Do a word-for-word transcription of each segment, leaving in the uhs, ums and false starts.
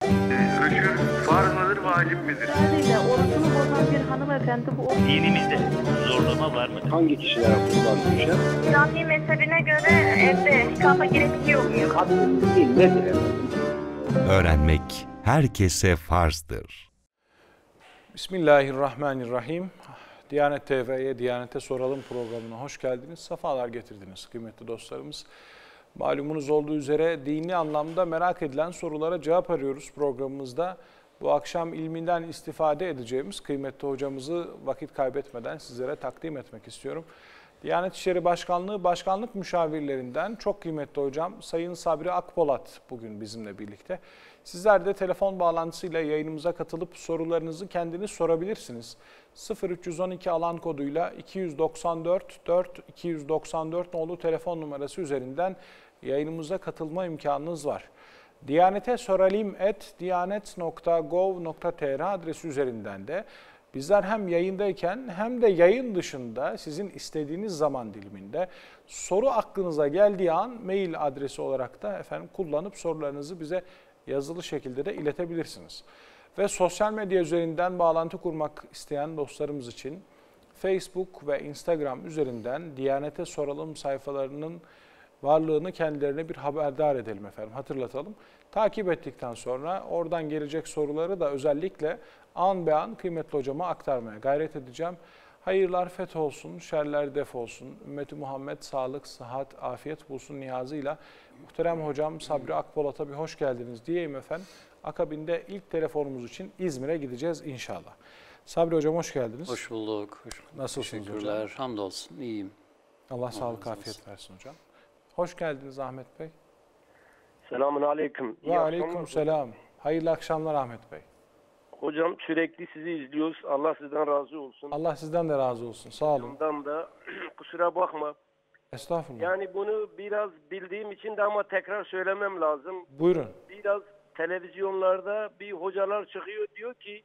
Rüşvet farz mıdır, vacip midir? Haliyle orasını bozan bir hanımefendi bu. Dinimizde zorlama var mıdır? Hangi kişilere kurban düşer? İslami mezhebine göre evde nikahla gerekiyor muyum? Kadın değil, nedir efendim? Öğrenmek herkese farzdır. Bismillahirrahmanirrahim. Diyanet T V'ye, Diyanet'e soralım programına hoş geldiniz. Safalar getirdiniz kıymetli dostlarımız. Malumunuz olduğu üzere dini anlamda merak edilen sorulara cevap arıyoruz programımızda. Bu akşam ilminden istifade edeceğimiz kıymetli hocamızı vakit kaybetmeden sizlere takdim etmek istiyorum. Diyanet İşleri Başkanlığı Başkanlık Müşavirlerinden çok kıymetli hocam Sayın Sabri Akpolat bugün bizimle birlikte. Sizler de telefon bağlantısıyla yayınımıza katılıp sorularınızı kendiniz sorabilirsiniz. sıfır üç yüz on iki alan koduyla iki yüz doksan dört dört iki yüz doksan dört nolu telefon numarası üzerinden yayınımıza katılma imkanınız var. Diyanete soralim et diyanet nokta gov nokta tr adresi üzerinden de bizler hem yayındayken hem de yayın dışında sizin istediğiniz zaman diliminde soru aklınıza geldiği an mail adresi olarak da efendim kullanıp sorularınızı bize yazılı şekilde de iletebilirsiniz. Ve sosyal medya üzerinden bağlantı kurmak isteyen dostlarımız için Facebook ve Instagram üzerinden Diyanete Soralım sayfalarının varlığını kendilerine bir haberdar edelim efendim, hatırlatalım. Takip ettikten sonra oradan gelecek soruları da özellikle an be an kıymetli hocama aktarmaya gayret edeceğim. Hayırlar feth olsun, şerler def olsun, ümmeti Muhammed sağlık, sıhhat, afiyet bulsun niyazıyla muhterem hocam Sabri Akpolat'a bir hoş geldiniz diyeyim efendim. Akabinde ilk telefonumuz için İzmir'e gideceğiz inşallah. Sabri hocam hoş geldiniz. Hoş bulduk. Hoş bulduk. Nasılsınız Teşekkürler. hocam? Hamdolsun. İyiyim. Allah, Allah sağlık, afiyet versin hocam. Hoş geldiniz Ahmet Bey. Selamun aleyküm. Ve aleyküm selam. Hayırlı akşamlar Ahmet Bey. Hocam sürekli sizi izliyoruz. Allah sizden razı olsun. Allah sizden de razı olsun. Sağ olun. Ondan da kusura bakma. Estağfurullah. Yani bunu biraz bildiğim için de ama tekrar söylemem lazım. Buyurun. Biraz televizyonlarda bir hocalar çıkıyor diyor ki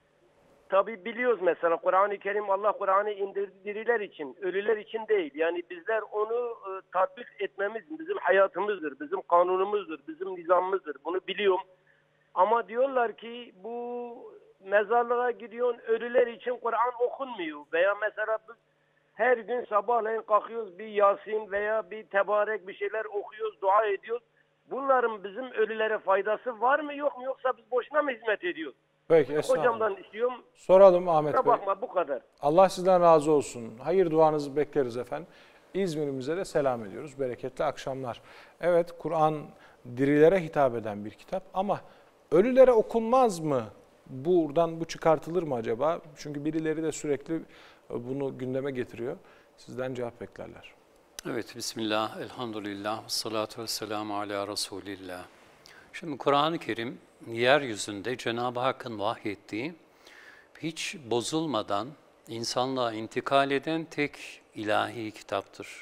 tabi biliyoruz mesela Kur'an-ı Kerim Allah Kur'an'ı indirdi diriler için, ölüler için değil. Yani bizler onu e, tatbik etmemiz bizim hayatımızdır, bizim kanunumuzdur, bizim nizamımızdır. Bunu biliyorum. Ama diyorlar ki bu mezarlığa gidiyorsun ölüler için Kur'an okunmuyor. Veya mesela biz her gün sabahleyin kalkıyoruz bir Yasin veya bir Tebarek bir şeyler okuyoruz, dua ediyoruz. Bunların bizim ölülere faydası var mı yok mu yoksa biz boşuna mı hizmet ediyoruz? Peki estağfurullah. Hocamdan istiyorum. Soralım Ahmet Bey. Bakma bu kadar. Allah sizden razı olsun. Hayır duanızı bekleriz efendim. İzmir'imize de selam ediyoruz. Bereketli akşamlar. Evet, Kur'an dirilere hitap eden bir kitap ama ölülere okunmaz mı? Buradan bu çıkartılır mı acaba? Çünkü birileri de sürekli bunu gündeme getiriyor. Sizden cevap beklerler. Evet, Bismillah, elhamdülillah, salatu vesselamu ala Resulillah. Şimdi Kur'an-ı Kerim, yeryüzünde Cenab-ı Hakk'ın vahyettiği, hiç bozulmadan insanlığa intikal eden tek ilahi kitaptır.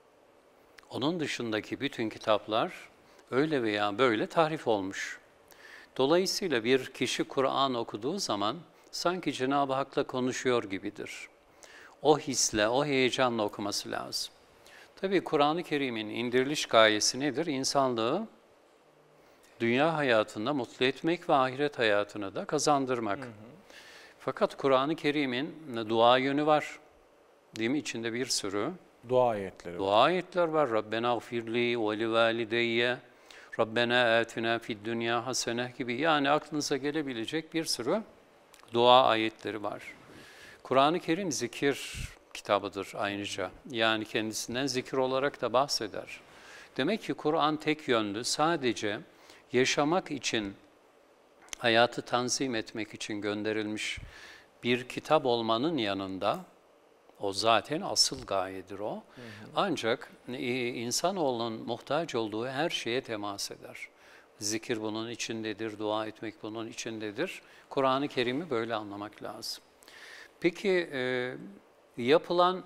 Onun dışındaki bütün kitaplar öyle veya böyle tahrif olmuş. Dolayısıyla bir kişi Kur'an okuduğu zaman sanki Cenab-ı Hak'la konuşuyor gibidir. O hisle, o heyecanla okuması lazım. Tabii Kur'an-ı Kerim'in indiriliş gayesi nedir? İnsanlığı dünya hayatında mutlu etmek ve ahiret hayatını da kazandırmak. Hı hı. Fakat Kur'an-ı Kerim'in dua yönü var. Değil mi? İçinde bir sürü dua ayetleri dua var. ayetler var. Rabbena gfirli ve li valideyye, Rabbena atina fid dünya hasene gibi. Yani aklınıza gelebilecek bir sürü dua ayetleri var. Kur'an-ı Kerim zikir kitabıdır ayrıca. Yani kendisinden zikir olarak da bahseder. Demek ki Kur'an tek yönlü, sadece yaşamak için, hayatı tanzim etmek için gönderilmiş bir kitap olmanın yanında, o zaten asıl gayedir o. Hı hı. Ancak insanoğlunun muhtaç olduğu her şeye temas eder. Zikir bunun içindedir, dua etmek bunun içindedir. Kur'an-ı Kerim'i böyle anlamak lazım. Peki e, yapılan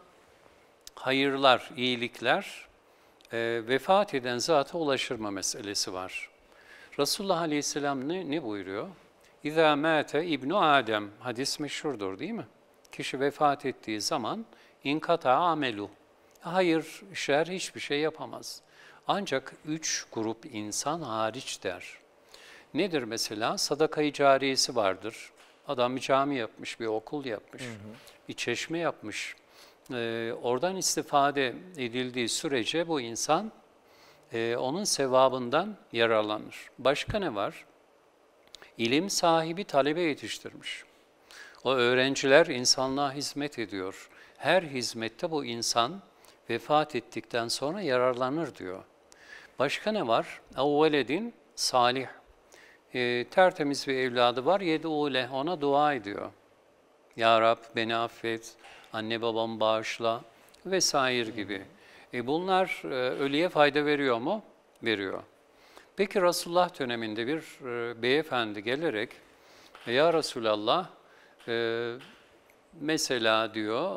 hayırlar, iyilikler e, vefat eden zata ulaşır mı meselesi var. Resulullah Aleyhisselam ne, ne buyuruyor? İzâ mâte İbnu Adem, hadis meşhurdur değil mi? Kişi vefat ettiği zaman inkata amelu, hayır, şer hiçbir şey yapamaz. Ancak üç grup insan hariç der. Nedir mesela? Sadaka-i cariyesi vardır. Adam bir cami yapmış, bir okul yapmış, hı hı. bir çeşme yapmış. Ee, oradan istifade edildiği sürece bu insan e, onun sevabından yararlanır. Başka ne var? İlim sahibi talebe yetiştirmiş. O öğrenciler insanlığa hizmet ediyor. Her hizmette bu insan vefat ettikten sonra yararlanır diyor. Başka ne var? Evveledin salih. E, tertemiz bir evladı var. Yed'ûle, ona dua ediyor. Ya Rab beni affet, anne babamı bağışla vesaire gibi. E, bunlar e, ölüye fayda veriyor mu? Veriyor. Peki Resulullah döneminde bir e, beyefendi gelerek, ya Resulallah, e, mesela diyor,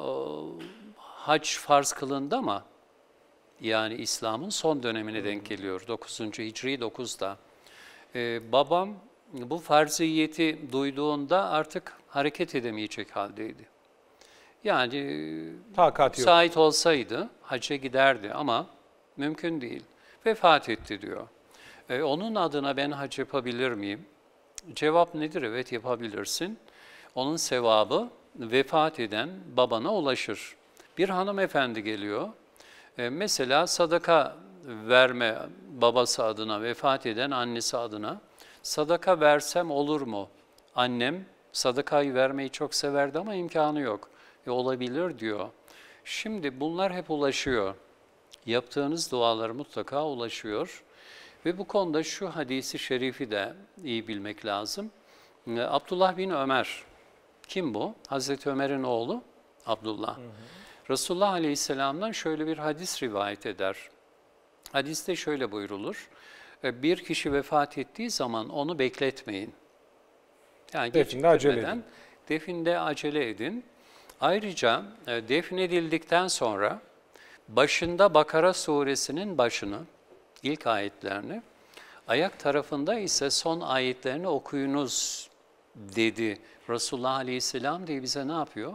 hac farz kılındı ama yani İslam'ın son dönemine denk geliyor. dokuzuncu Hicri dokuzda. Ee, babam bu farziyeti duyduğunda artık hareket edemeyecek haldeydi. Yani Takati yok. müsait olsaydı hacca giderdi ama mümkün değil. Vefat etti diyor. Ee, onun adına ben hac yapabilir miyim? Cevap nedir? Evet, yapabilirsin. Onun sevabı vefat eden babana ulaşır. Bir hanımefendi geliyor. Ee, mesela sadaka verme babası adına, vefat eden annesi adına. Sadaka versem olur mu? Annem sadakayı vermeyi çok severdi ama imkanı yok. E, olabilir diyor. Şimdi bunlar hep ulaşıyor. Yaptığınız dualar mutlaka ulaşıyor. Ve bu konuda şu hadisi şerifi de iyi bilmek lazım. Ee, Abdullah bin Ömer. Kim bu? Hazreti Ömer'in oğlu Abdullah. Hı hı. Resulullah Aleyhisselam'dan şöyle bir hadis rivayet eder. Hadiste şöyle buyrulur. Bir kişi vefat ettiği zaman onu bekletmeyin. Yani definde acele edin. Definde acele edin. Ayrıca defnedildikten sonra başında Bakara suresinin başını, ilk ayetlerini, ayak tarafında ise son ayetlerini okuyunuz dedi. Resulullah Aleyhisselam diye bize ne yapıyor?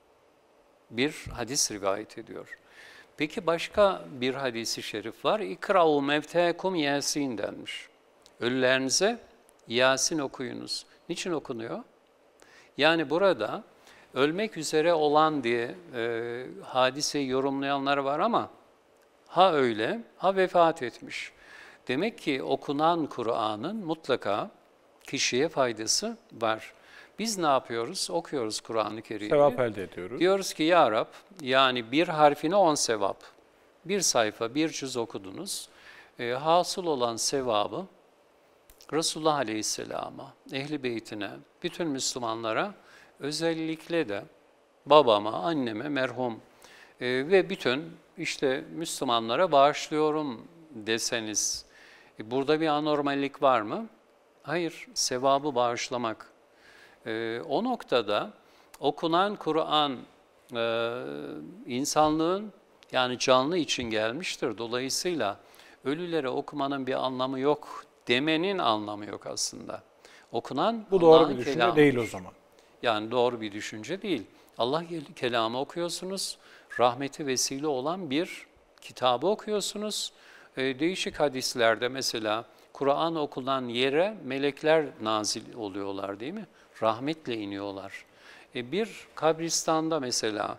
Bir hadis rivayet ediyor. Peki başka bir hadisi şerif var. İkra'u mevtekum Yasin denmiş. Ölülerinize Yasin okuyunuz. Niçin okunuyor? Yani burada ölmek üzere olan diye e, hadiseyi yorumlayanlar var ama ha öyle, ha vefat etmiş. Demek ki okunan Kur'an'ın mutlaka kişiye faydası var. Biz ne yapıyoruz? Okuyoruz Kur'an-ı Kerim'i. Sevap elde ediyoruz. Diyoruz ki ya Rab, yani bir harfine on sevap. Bir sayfa, bir cüz okudunuz. E, hasıl olan sevabı Resulullah Aleyhisselam'a, Ehl-i Beytine, bütün Müslümanlara, özellikle de babama, anneme, merhum e, ve bütün işte Müslümanlara bağışlıyorum deseniz, e, burada bir anormallik var mı? Hayır, sevabı bağışlamak. E, o noktada okunan Kur'an e, insanlığın, yani canlı için gelmiştir. Dolayısıyla ölülere okumanın bir anlamı yok demenin anlamı yok aslında. Okunan bu doğru Allah'ın bir düşünce kelamıdır. değil o zaman. Yani doğru bir düşünce değil. Allah kelamı okuyorsunuz, rahmeti vesile olan bir kitabı okuyorsunuz. Ee, değişik hadislerde mesela Kur'an okunan yere melekler nazil oluyorlar değil mi? Rahmetle iniyorlar. Ee, bir kabristanda mesela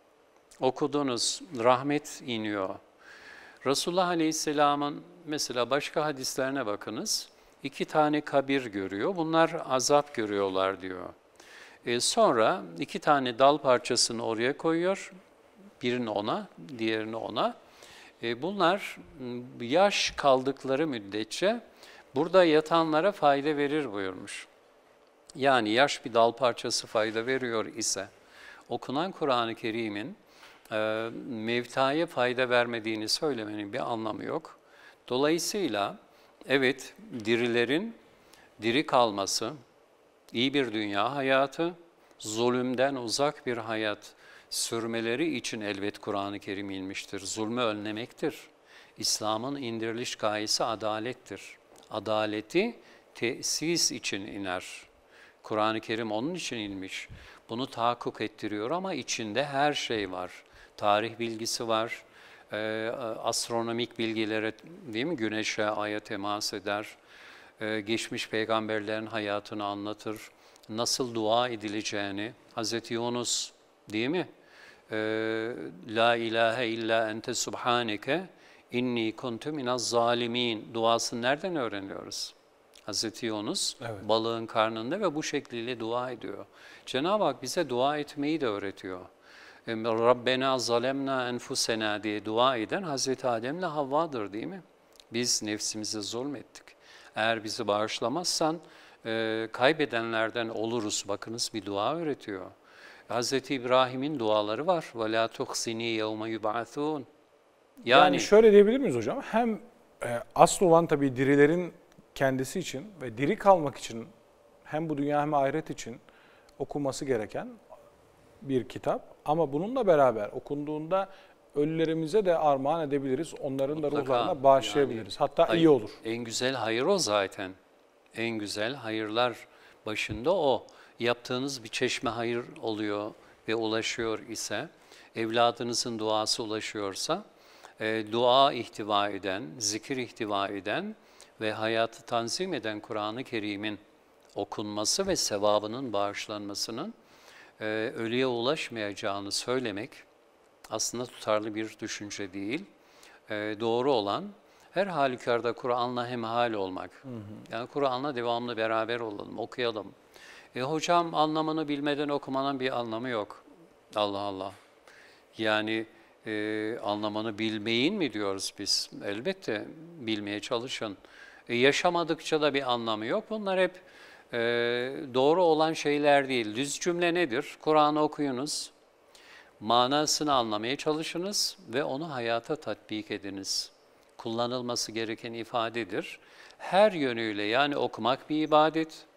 okudunuz, rahmet iniyor. Resulullah Aleyhisselam'ın mesela başka hadislerine bakınız. İki tane kabir görüyor. Bunlar azap görüyorlar diyor. E sonra iki tane dal parçasını oraya koyuyor. Birini ona, diğerini ona. E bunlar yaş kaldıkları müddetçe burada yatanlara fayda verir buyurmuş. Yani yaş bir dal parçası fayda veriyor ise okunan Kur'an-ı Kerim'in e, mevtaya fayda vermediğini söylemenin bir anlamı yok. Dolayısıyla evet, dirilerin diri kalması, iyi bir dünya hayatı, zulümden uzak bir hayat sürmeleri için elbet Kur'an-ı Kerim inmiştir. Zulmü önlemektir. İslam'ın indiriliş gayesi adalettir. Adaleti tesis için iner. Kur'an-ı Kerim onun için inmiş. Bunu tahakkuk ettiriyor ama içinde her şey var. Tarih bilgisi var, e, astronomik bilgilere, değil mi? Güneşe, aya temas eder. e, geçmiş peygamberlerin hayatını anlatır, nasıl dua edileceğini, Hazreti Yunus değil mi? E, La ilahe illa ente subhaneke inni kuntu minaz zalimin duasını nereden öğreniyoruz? Hazreti Yunus Evet. balığın karnında ve bu şekliyle dua ediyor. Cenab-ı Hak bize dua etmeyi de öğretiyor. Rabbena zalemna enfusena diye dua eden Hazreti Adem'le Havva'dır değil mi? Biz nefsimize zulmettik. Eğer bizi bağışlamazsan e, kaybedenlerden oluruz. Bakınız bir dua öğretiyor. Hazreti İbrahim'in duaları var. وَلَا تُخْزِنِي يَوْمَ يُبْعَثُونَ Yani, Yani şöyle diyebilir miyiz hocam? Hem e, asıl olan tabii dirilerin kendisi için ve diri kalmak için hem bu dünya hem ahiret için okunması gereken bir kitap. Ama bununla beraber okunduğunda ölülerimize de armağan edebiliriz. Onların da Mutlaka. ruhlarına bağışlayabiliriz. Yani, Hatta hayır, iyi olur. En güzel hayır o zaten. En güzel hayırlar başında o. Yaptığınız bir çeşme hayır oluyor ve ulaşıyor ise, evladınızın duası ulaşıyorsa, e, dua ihtiva eden, zikir ihtiva eden ve hayatı tanzim eden Kur'an-ı Kerim'in okunması ve sevabının bağışlanmasının e, ölüye ulaşmayacağını söylemek aslında tutarlı bir düşünce değil. E, doğru olan her halükarda Kur'an'la hemhal olmak. Hı hı. Yani Kur'an'la devamlı beraber olalım, okuyalım. E, hocam anlamını bilmeden okumanın bir anlamı yok. Allah Allah. Yani e, anlamını bilmeyin mi diyoruz biz? Elbette bilmeye çalışın. E, yaşamadıkça da bir anlamı yok. Bunlar hep e, doğru olan şeyler değil. Düz cümle nedir? Kur'an'ı okuyunuz, manasını anlamaya çalışınız ve onu hayata tatbik ediniz. Kullanılması gereken ifadedir. Her yönüyle yani okumak bir ibadet,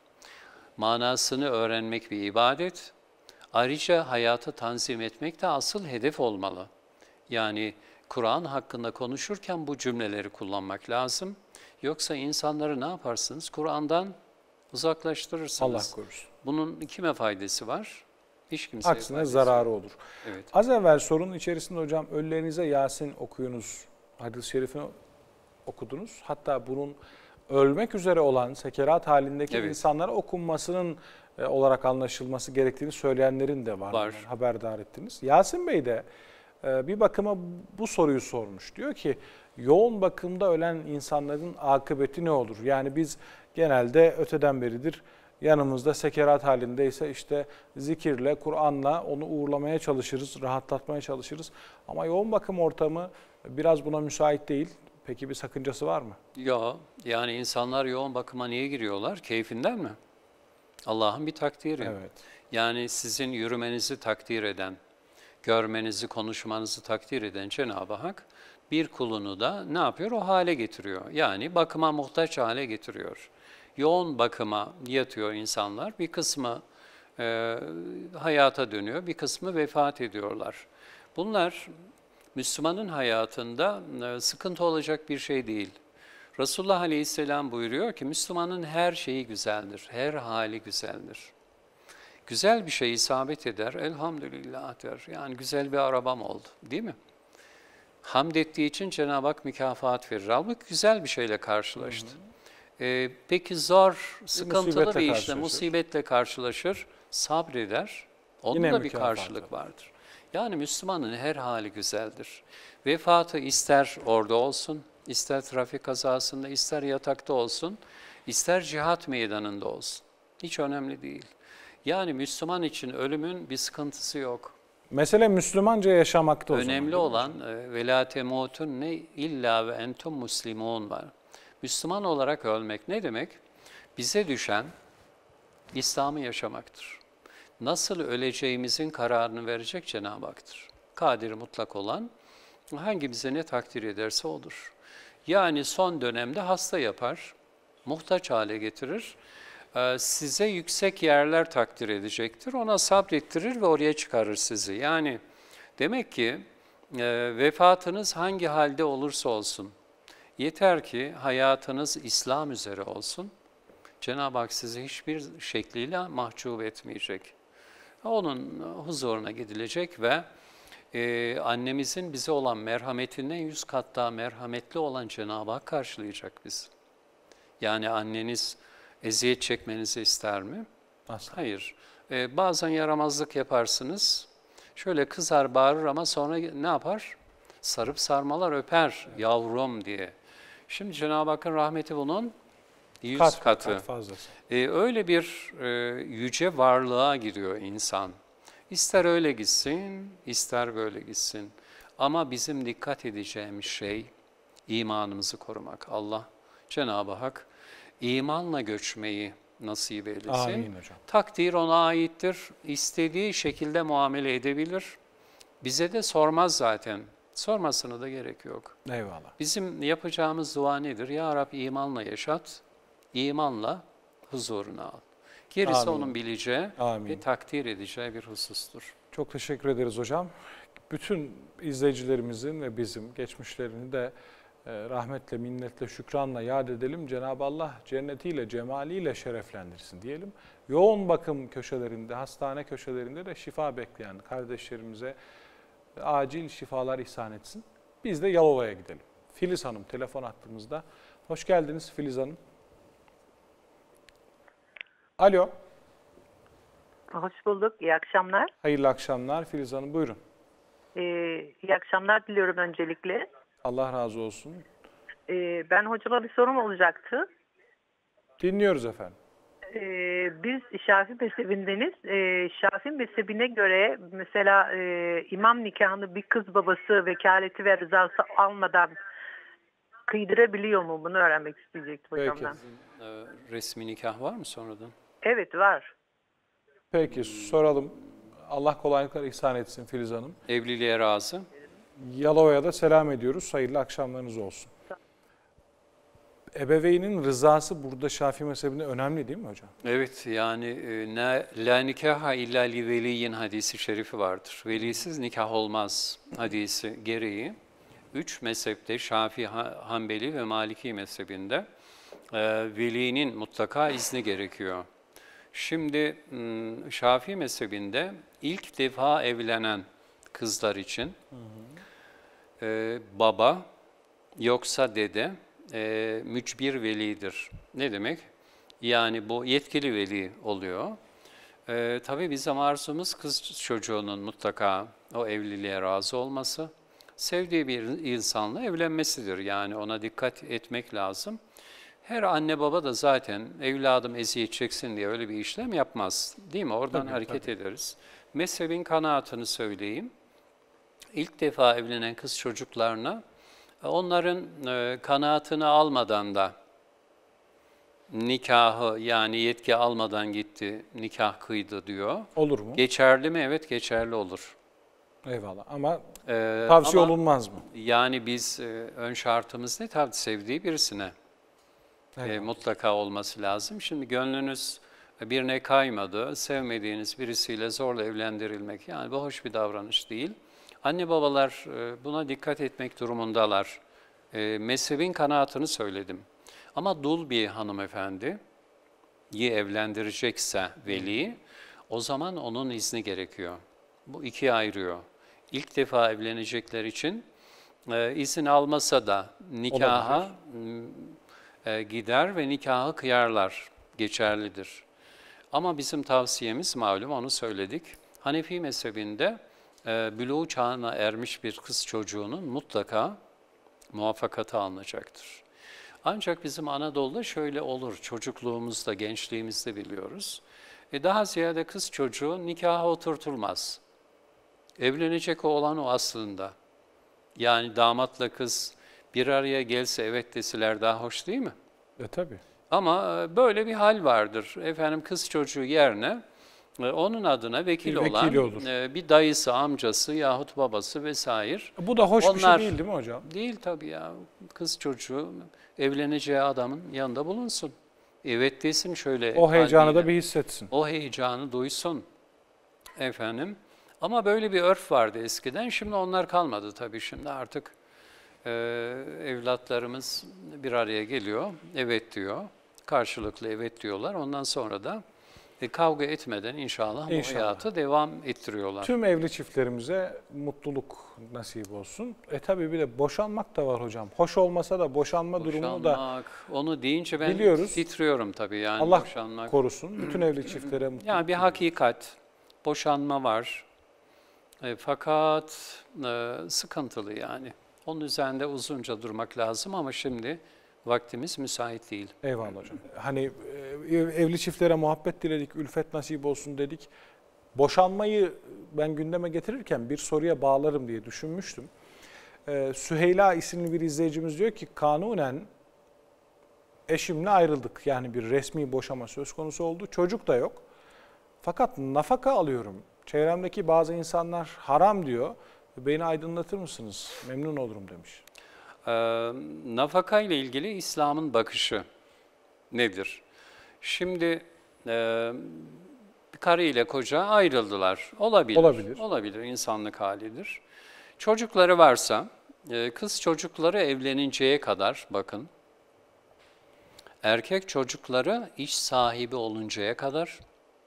manasını öğrenmek bir ibadet, ayrıca hayatı tanzim etmek de asıl hedef olmalı. Yani Kur'an hakkında konuşurken bu cümleleri kullanmak lazım. Yoksa insanları ne yaparsınız? Kur'an'dan uzaklaştırırsınız. Allah korusun. Bunun kime faydası var? Hiç kimseye Aksine faydası zararı yok. olur. Evet. Az evvel sorunun içerisinde hocam ölülerinize Yasin okuyunuz. Hadis-i şerifini okudunuz. Hatta bunun ölmek üzere olan sekerat halindeki Evet. insanlara okunmasının e, olarak anlaşılması gerektiğini söyleyenlerin de var. Var. Haberdar ettiniz. Yasin Bey de e, bir bakıma bu soruyu sormuş. Diyor ki yoğun bakımda ölen insanların akıbeti ne olur? Yani biz genelde öteden beridir yanımızda sekerat halindeyse işte zikirle, Kur'an'la onu uğurlamaya çalışırız, rahatlatmaya çalışırız. Ama yoğun bakım ortamı biraz buna müsait değil. Peki bir sakıncası var mı? Yok. Yani insanlar yoğun bakıma niye giriyorlar? Keyfinden mi? Allah'ın bir takdiri. Evet. Yani sizin yürümenizi takdir eden, görmenizi, konuşmanızı takdir eden Cenab-ı Hak bir kulunu da ne yapıyor? O hale getiriyor. Yani bakıma muhtaç hale getiriyor. Yoğun bakıma yatıyor insanlar. Bir kısmı e, hayata dönüyor, bir kısmı vefat ediyorlar. Bunlar Müslümanın hayatında e, sıkıntı olacak bir şey değil. Resulullah Aleyhisselam buyuruyor ki Müslümanın her şeyi güzeldir, her hali güzeldir. Güzel bir şey isabet eder, elhamdülillah der. Yani güzel bir arabam oldu, değil mi? Hamd ettiği için Cenab-ı Hak mükafat verir. Halbuki güzel bir şeyle karşılaştı. Hı hı. Ee, peki zor, sıkıntılı bir işle, musibetle karşılaşır, sabreder. Onun Yine da bir karşılık vardır. Yani Müslümanın her hali güzeldir. Vefatı ister orada olsun, ister trafik kazasında, ister yatakta olsun, ister cihat meydanında olsun. Hiç önemli değil. Yani Müslüman için ölümün bir sıkıntısı yok. Mesele Müslümanca yaşamakta o zaman. Önemli olan وَلَا تَمُوتُنَّ illa ve entum muslimun var. Müslüman olarak ölmek ne demek? Bize düşen İslam'ı yaşamaktır. Nasıl öleceğimizin kararını verecek Cenab-ı Hak'tır. Kadir mutlak olan hangimize ne takdir ederse odur. Yani son dönemde hasta yapar, muhtaç hale getirir, size yüksek yerler takdir edecektir, ona sabrettirir ve oraya çıkarır sizi. Yani demek ki vefatınız hangi halde olursa olsun, yeter ki hayatınız İslam üzere olsun, Cenab-ı Hak sizi hiçbir şekliyle mahcup etmeyecek. Onun huzuruna gidilecek ve e, annemizin bize olan merhametinden yüz kat daha merhametli olan Cenab-ı Hak karşılayacak bizi. Yani anneniz eziyet çekmenizi ister mi? Asla. Hayır. Ee, bazen yaramazlık yaparsınız. Şöyle kızar, bağırır ama sonra ne yapar? Sarıp sarmalar, öper yavrum diye. Şimdi Cenab-ı Hakk'ın rahmeti bunun yüz Kat, katı. kat fazlası. Ee, öyle bir e, yüce varlığa giriyor insan. İster öyle gitsin, ister böyle gitsin. Ama bizim dikkat edeceğimiz şey imanımızı korumak. Allah, Cenab-ı Hak imanla göçmeyi nasip eylesin. Amin hocam. Takdir ona aittir. İstediği şekilde muamele edebilir. Bize de sormaz zaten. Sormasına da gerek yok. Eyvallah. Bizim yapacağımız dua nedir? Ya Rab imanla yaşat, imanla huzuruna al. Gerisi Amin. onun bileceği Amin. ve takdir edeceği bir husustur. Çok teşekkür ederiz hocam. Bütün izleyicilerimizin ve bizim geçmişlerini de e, rahmetle, minnetle, şükranla yad edelim. Cenab-ı Allah cennetiyle, cemaliyle şereflendirsin diyelim. Yoğun bakım köşelerinde, hastane köşelerinde de şifa bekleyen kardeşlerimize acil şifalar ihsan etsin. Biz de Yalova'ya gidelim. Filiz Hanım telefon attığımızda. Hoş geldiniz Filiz Hanım. Alo. Hoş bulduk. İyi akşamlar. Hayırlı akşamlar Filiz Hanım, buyurun. Ee, iyi akşamlar diliyorum öncelikle. Allah razı olsun. Ee, ben hocama bir sorum olacaktı. Dinliyoruz efendim. Ee, biz Şafii mezhebindeniz. Ee, Şafii mezhebine göre mesela e, imam nikahını bir kız babası vekaleti ve rızası almadan kıydırabiliyor mu? Bunu öğrenmek isteyecektim Peki. hocamdan. Ee, resmi nikah var mı sonradan? Evet var. Peki soralım. Allah kolaylıklar ihsan etsin Filiz Hanım. Evliliğe razı. Yalova'ya da selam ediyoruz. Hayırlı akşamlarınız olsun. Ebeveynin rızası burada Şafii mezhebinde önemli değil mi hocam? Evet, yani e, ne, la nikaha illa li veliyyin hadisi şerifi vardır. Velisiz nikah olmaz hadisi gereği. Üç mezhepte Şafii, Hanbeli ve Maliki mezhebinde e, velinin mutlaka izni gerekiyor. Şimdi m, Şafii mezhebinde ilk defa evlenen kızlar için hı hı. E, baba yoksa dede e, mücbir velidir. Ne demek? Yani bu yetkili veli oluyor. E, tabii bizim arzumuz kız çocuğunun mutlaka o evliliğe razı olması, sevdiği bir insanla evlenmesidir. Yani ona dikkat etmek lazım. Her anne baba da zaten evladım eziyet çeksin diye öyle bir işlem yapmaz. Değil mi? Oradan Tabii, hareket tabii. ederiz. Mezhebin kanaatını söyleyeyim. İlk defa evlenen kız çocuklarına onların e, kanaatını almadan da nikahı yani yetki almadan gitti, nikah kıydı diyor. Olur mu? Geçerli mi? Evet geçerli olur. Eyvallah ama Ee, tavsiye ama olunmaz mı? Yani biz e, ön şartımız ne? Tabii sevdiği birisine e, Eyvallah. mutlaka olması lazım. Şimdi gönlünüz birine kaymadı, sevmediğiniz birisiyle zorla evlendirilmek yani bu hoş bir davranış değil. Anne babalar e, buna dikkat etmek durumundalar. E, mezhebin kanaatını söyledim. Ama dul bir hanımefendiyi evlendirecekse veli, o zaman onun izni gerekiyor. Bu ikiye ayırıyor. İlk defa evlenecekler için e, izin almasa da nikaha e, gider ve nikahı kıyarlar, geçerlidir. Ama bizim tavsiyemiz malum onu söyledik. Hanefi mezhebinde e, buluğ çağına ermiş bir kız çocuğunun mutlaka muvaffakatı alınacaktır. Ancak bizim Anadolu'da şöyle olur, çocukluğumuzda, gençliğimizde biliyoruz. E daha ziyade kız çocuğu nikaha oturtulmaz. Evlenecek olan o aslında. Yani damatla kız bir araya gelse evet deseler daha hoş değil mi? E tabii. Ama böyle bir hal vardır. Efendim kız çocuğu yerine onun adına vekil, Bir olan vekili olur. bir dayısı, amcası yahut babası vesaire. Bu da hoş bir Onlar- şey değil değil mi hocam? Değil tabii ya. Kız çocuğu evleneceği adamın yanında bulunsun. Evet desin şöyle. O heyecanı kalbiyle. da bir hissetsin. O heyecanı duysun. Efendim. Ama böyle bir örf vardı eskiden. Şimdi onlar kalmadı tabii. Şimdi artık e, evlatlarımız bir araya geliyor. Evet diyor. Karşılıklı evet diyorlar. Ondan sonra da e, kavga etmeden inşallah, İnşallah. bu hayatı devam ettiriyorlar. Tüm evli çiftlerimize mutluluk nasip olsun. E tabii bir de boşanmak da var hocam. Hoş olmasa da boşanma durumunu da Boşanmak, onu deyince ben biliyoruz. titriyorum tabii yani Allah boşanmak. korusun. Bütün evli çiftlere mutluluk. Yani bir hakikat, boşanma var. E, fakat e, sıkıntılı yani. Onun üzerinde uzunca durmak lazım ama şimdi vaktimiz müsait değil. Eyvallah hocam. Hani e, evli çiftlere muhabbet diledik, ülfet nasip olsun dedik. Boşanmayı ben gündeme getirirken bir soruya bağlarım diye düşünmüştüm. Ee, Süheyla isimli bir izleyicimiz diyor ki kanunen eşimle ayrıldık. Yani bir resmi boşama söz konusu oldu. Çocuk da yok. Fakat nafaka alıyorum. Çevremdeki bazı insanlar haram diyor. Beni aydınlatır mısınız? Memnun olurum demiş. Ee, nafaka ile ilgili İslam'ın bakışı nedir? Şimdi e, karı ile koca ayrıldılar. Olabilir. Olabilir. Olabilir. İnsanlık halidir. Çocukları varsa, e, kız çocukları evleninceye kadar bakın, erkek çocukları iş sahibi oluncaya kadar,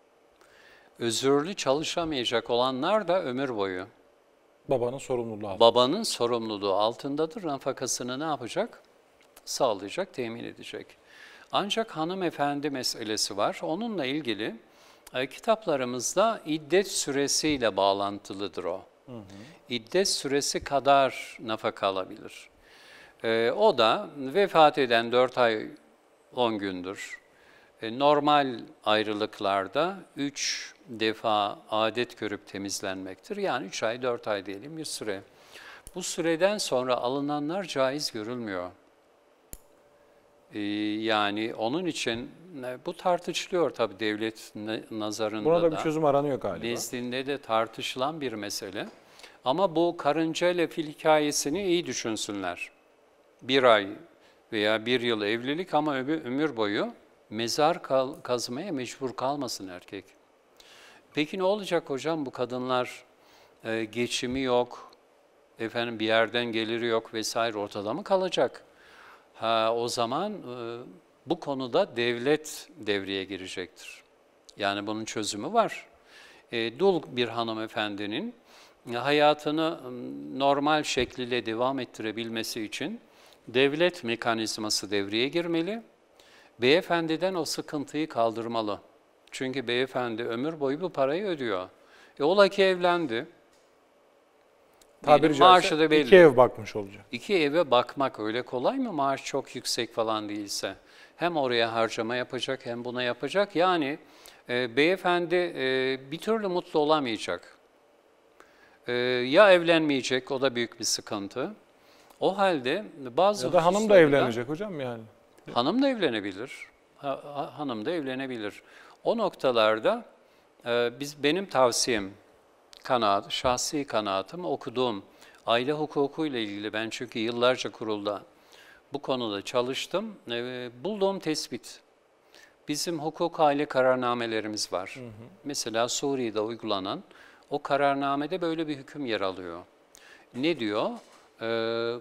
özürlü çalışamayacak olanlar da ömür boyu Babanın sorumluluğu altında. babanın sorumluluğu altındadır. Nafakasını ne yapacak? Sağlayacak, temin edecek. Ancak hanımefendi meselesi var. Onunla ilgili e, kitaplarımızda iddet süresiyle bağlantılıdır o. Hı hı. İddet süresi kadar nafaka alabilir. E, o da vefat eden dört ay on gündür. E, normal ayrılıklarda üç defa adet görüp temizlenmektir. Yani üç ay, dört ay diyelim bir süre. Bu süreden sonra alınanlar caiz görülmüyor. Ee, yani onun için bu tartışılıyor tabii devlet nazarında Buna da bir da, çözüm aranıyor galiba. nezdinde de tartışılan bir mesele. Ama bu karınca ile fil hikayesini iyi düşünsünler. Bir ay veya bir yıl evlilik ama ömür boyu mezar kazmaya mecbur kalmasın erkek. Peki ne olacak hocam? Bu kadınlar e, geçimi yok, efendim bir yerden geliri yok vesaire, ortada mı kalacak? Ha, o zaman e, bu konuda devlet devreye girecektir. Yani bunun çözümü var. E, dul bir hanımefendinin e, hayatını e, normal şekliyle devam ettirebilmesi için devlet mekanizması devreye girmeli. Beyefendiden o sıkıntıyı kaldırmalı. Çünkü beyefendi ömür boyu bu parayı ödüyor. E ola ki evlendi. Tabiri maaşı da belli. iki ev bakmış olacak. İki eve bakmak öyle kolay mı? Maaş çok yüksek falan değilse. Hem oraya harcama yapacak hem buna yapacak. Yani e, beyefendi e, bir türlü mutlu olamayacak. E, ya evlenmeyecek, o da büyük bir sıkıntı. O halde bazı Ya da hanım da evlenecek hocam yani. Hanım da evlenebilir. Ha, ha, hanım da evlenebilir. O noktalarda e, biz benim tavsiyem, kanaat, şahsi kanaatim, okuduğum aile hukuku ile ilgili, ben çünkü yıllarca kurulda bu konuda çalıştım. E, bulduğum tespit, bizim hukuk aile kararnamelerimiz var. Hı hı. Mesela Suriye'de uygulanan o kararnamede böyle bir hüküm yer alıyor. Ne diyor? E,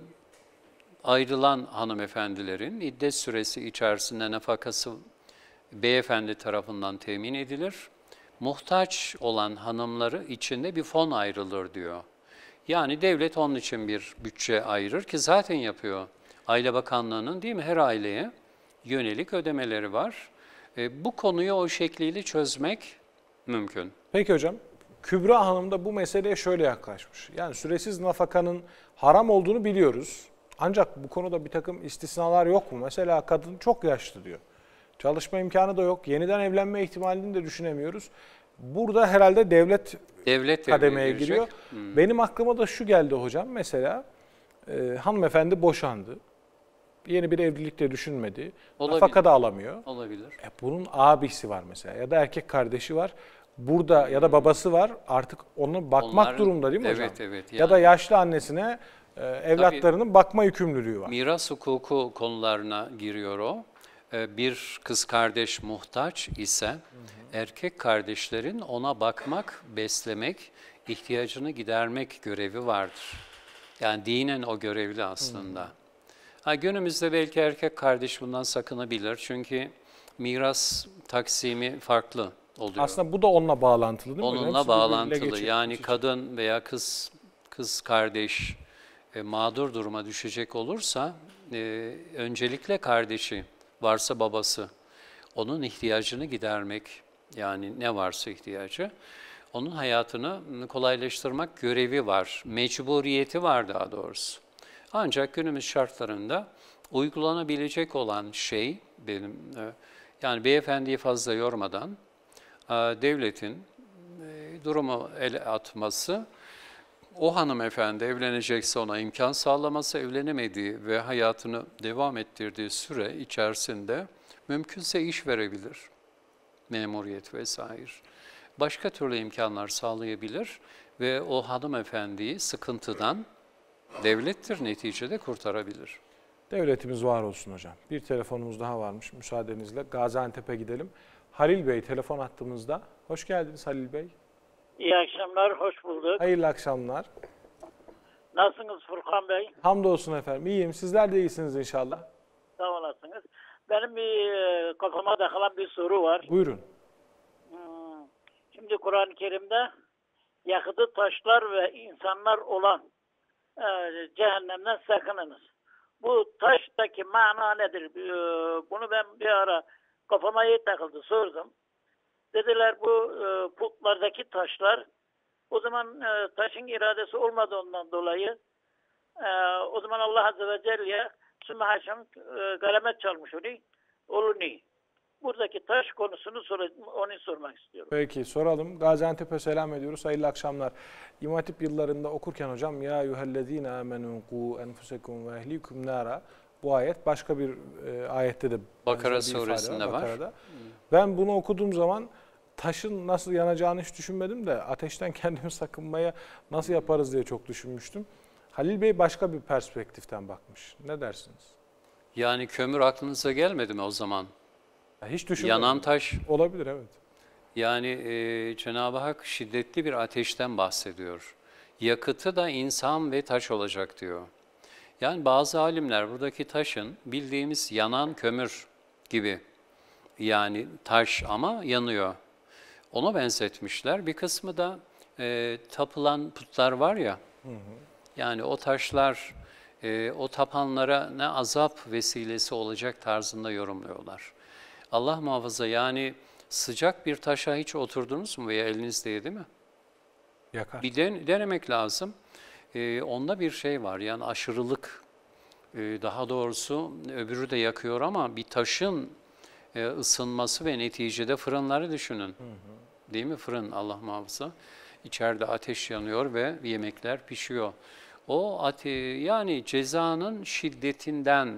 ayrılan hanımefendilerin iddet süresi içerisinde nafakası beyefendi tarafından temin edilir. Muhtaç olan hanımları içinde bir fon ayrılır diyor. Yani devlet onun için bir bütçe ayırır ki zaten yapıyor. Aile Bakanlığı'nın değil mi her aileye yönelik ödemeleri var. E, bu konuyu o şekliyle çözmek mümkün. Peki hocam, Kübra Hanım da bu meseleye şöyle yaklaşmış. Yani süresiz nafakanın haram olduğunu biliyoruz. Ancak bu konuda bir takım istisnalar yok mu? Mesela kadın çok yaşlı diyor. Çalışma imkanı da yok. Yeniden evlenme ihtimalini de düşünemiyoruz. Burada herhalde devlet, devlet kademeye giriyor. Hmm. Benim aklıma da şu geldi hocam. Mesela e, hanımefendi boşandı. Yeni bir evlilik de düşünmedi. Olabilir. Nafaka da alamıyor. Olabilir. E, bunun abisi var mesela ya da erkek kardeşi var. Burada ya da babası var. Artık onu bakmak Onların, durumda değil mi evet, hocam? Evet, evet. Ya da yaşlı annesine e, evlatlarının Tabii, bakma yükümlülüğü var. Miras hukuku konularına giriyor o. Bir kız kardeş muhtaç ise hı hı. erkek kardeşlerin ona bakmak, beslemek, ihtiyacını gidermek görevi vardır. Yani dinen o görevli aslında. Hı hı. Ha, günümüzde belki erkek kardeş bundan sakınabilir. Çünkü miras taksimi farklı oluyor. Aslında bu da onunla bağlantılı değil mi? Onunla Hepsi bağlantılı. birbiriyle geçiyor. Yani İç içe. kadın veya kız kız kardeş e, mağdur duruma düşecek olursa e, öncelikle kardeşi, varsa babası, onun ihtiyacını gidermek, yani ne varsa ihtiyacı, onun hayatını kolaylaştırmak görevi var, mecburiyeti var daha doğrusu. Ancak günümüz şartlarında uygulanabilecek olan şey benim, e, yani beyefendiyi fazla yormadan e, devletin e, durumu ele atması, o hanımefendi evlenecekse ona imkan sağlaması, evlenemediği ve hayatını devam ettirdiği süre içerisinde mümkünse iş verebilir, memuriyet vesaire. Başka türlü imkanlar sağlayabilir ve o hanımefendiyi sıkıntıdan devlettir neticede kurtarabilir. Devletimiz var olsun hocam. Bir telefonumuz daha varmış müsaadenizle. Gaziantep'e gidelim. Halil Bey telefon hattımızda. Hoş geldiniz Halil Bey. İyi akşamlar, hoş bulduk. Hayırlı akşamlar. Nasılsınız Furkan Bey? Hamdolsun efendim. İyiyim. Sizler de iyisiniz inşallah. Sağ olasınız. Benim bir e, kafama takılan bir soru var. Buyurun. Hmm. Şimdi Kur'an-ı Kerim'de yakıtı taşlar ve insanlar olan e, cehennemden sakınınız. Bu taştaki mana nedir? E, bunu ben bir ara kafama iyi takıldı, sordum. Dediler bu e, putlardaki taşlar, o zaman e, taşın iradesi olmadığından dolayı e, o zaman Allah Azze ve Celle'ye Sümme Haşem e, galemet çalmış onu. Olur ne? Buradaki taş konusunu sor, onu sormak istiyorum. Peki soralım. Gaziantep'e selam ediyoruz. Hayırlı akşamlar. İmam Hatip yıllarında okurken hocam ya eyyühellezine amenu ku enfusekum ve ehlikum nara, bu ayet başka bir e, ayette de Bakara suresinde var. Bakara'da. Hmm. Ben bunu okuduğum zaman taşın nasıl yanacağını hiç düşünmedim de ateşten kendimi sakınmaya nasıl yaparız diye çok düşünmüştüm. Halil Bey başka bir perspektiften bakmış. Ne dersiniz? Yani kömür aklınıza gelmedi mi o zaman? Ya hiç düşünmedim. Yanan taş. Olabilir, evet. Yani e, Cenab-ı Hak şiddetli bir ateşten bahsediyor. Yakıtı da insan ve taş olacak diyor. Yani bazı alimler buradaki taşın bildiğimiz yanan kömür gibi, yani taş ama yanıyor, ona benzetmişler. Bir kısmı da e, tapılan putlar var ya, hı hı. Yani o taşlar e, o tapanlara ne azap vesilesi olacak tarzında yorumluyorlar. Allah muhafaza, yani sıcak bir taşa hiç oturdunuz mu veya elinizdeydi mi? Yakar. Bir den, denemek lazım. E, onda bir şey var, yani aşırılık. E, daha doğrusu öbürü de yakıyor ama bir taşın e, ısınması ve neticede fırınları düşünün. Hı hı. Değil mi? Fırın, Allah muhafaza. İçeride ateş yanıyor ve yemekler pişiyor. O ate yani cezanın şiddetinden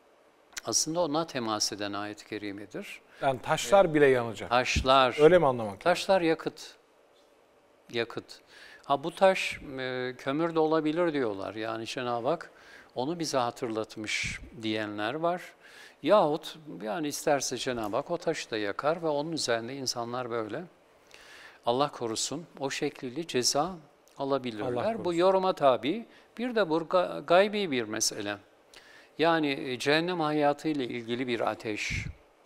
aslında ona temas eden ayet-i kerimedir. Yani taşlar ee, bile yanacak. Taşlar. Öyle mi anlamak? Taşlar yakıt. Yakıt. Ha bu taş e, kömür de olabilir diyorlar. Yani Cenab-ı Hak onu bize hatırlatmış diyenler var. Yahut yani isterse Cenab-ı Hak o taşı da yakar ve onun üzerinde insanlar böyle, Allah korusun, o şekliyle ceza alabilirler. Bu yoruma tabi. Bir de bu gaybi bir mesele. Yani cehennem hayatı ile ilgili bir ateş.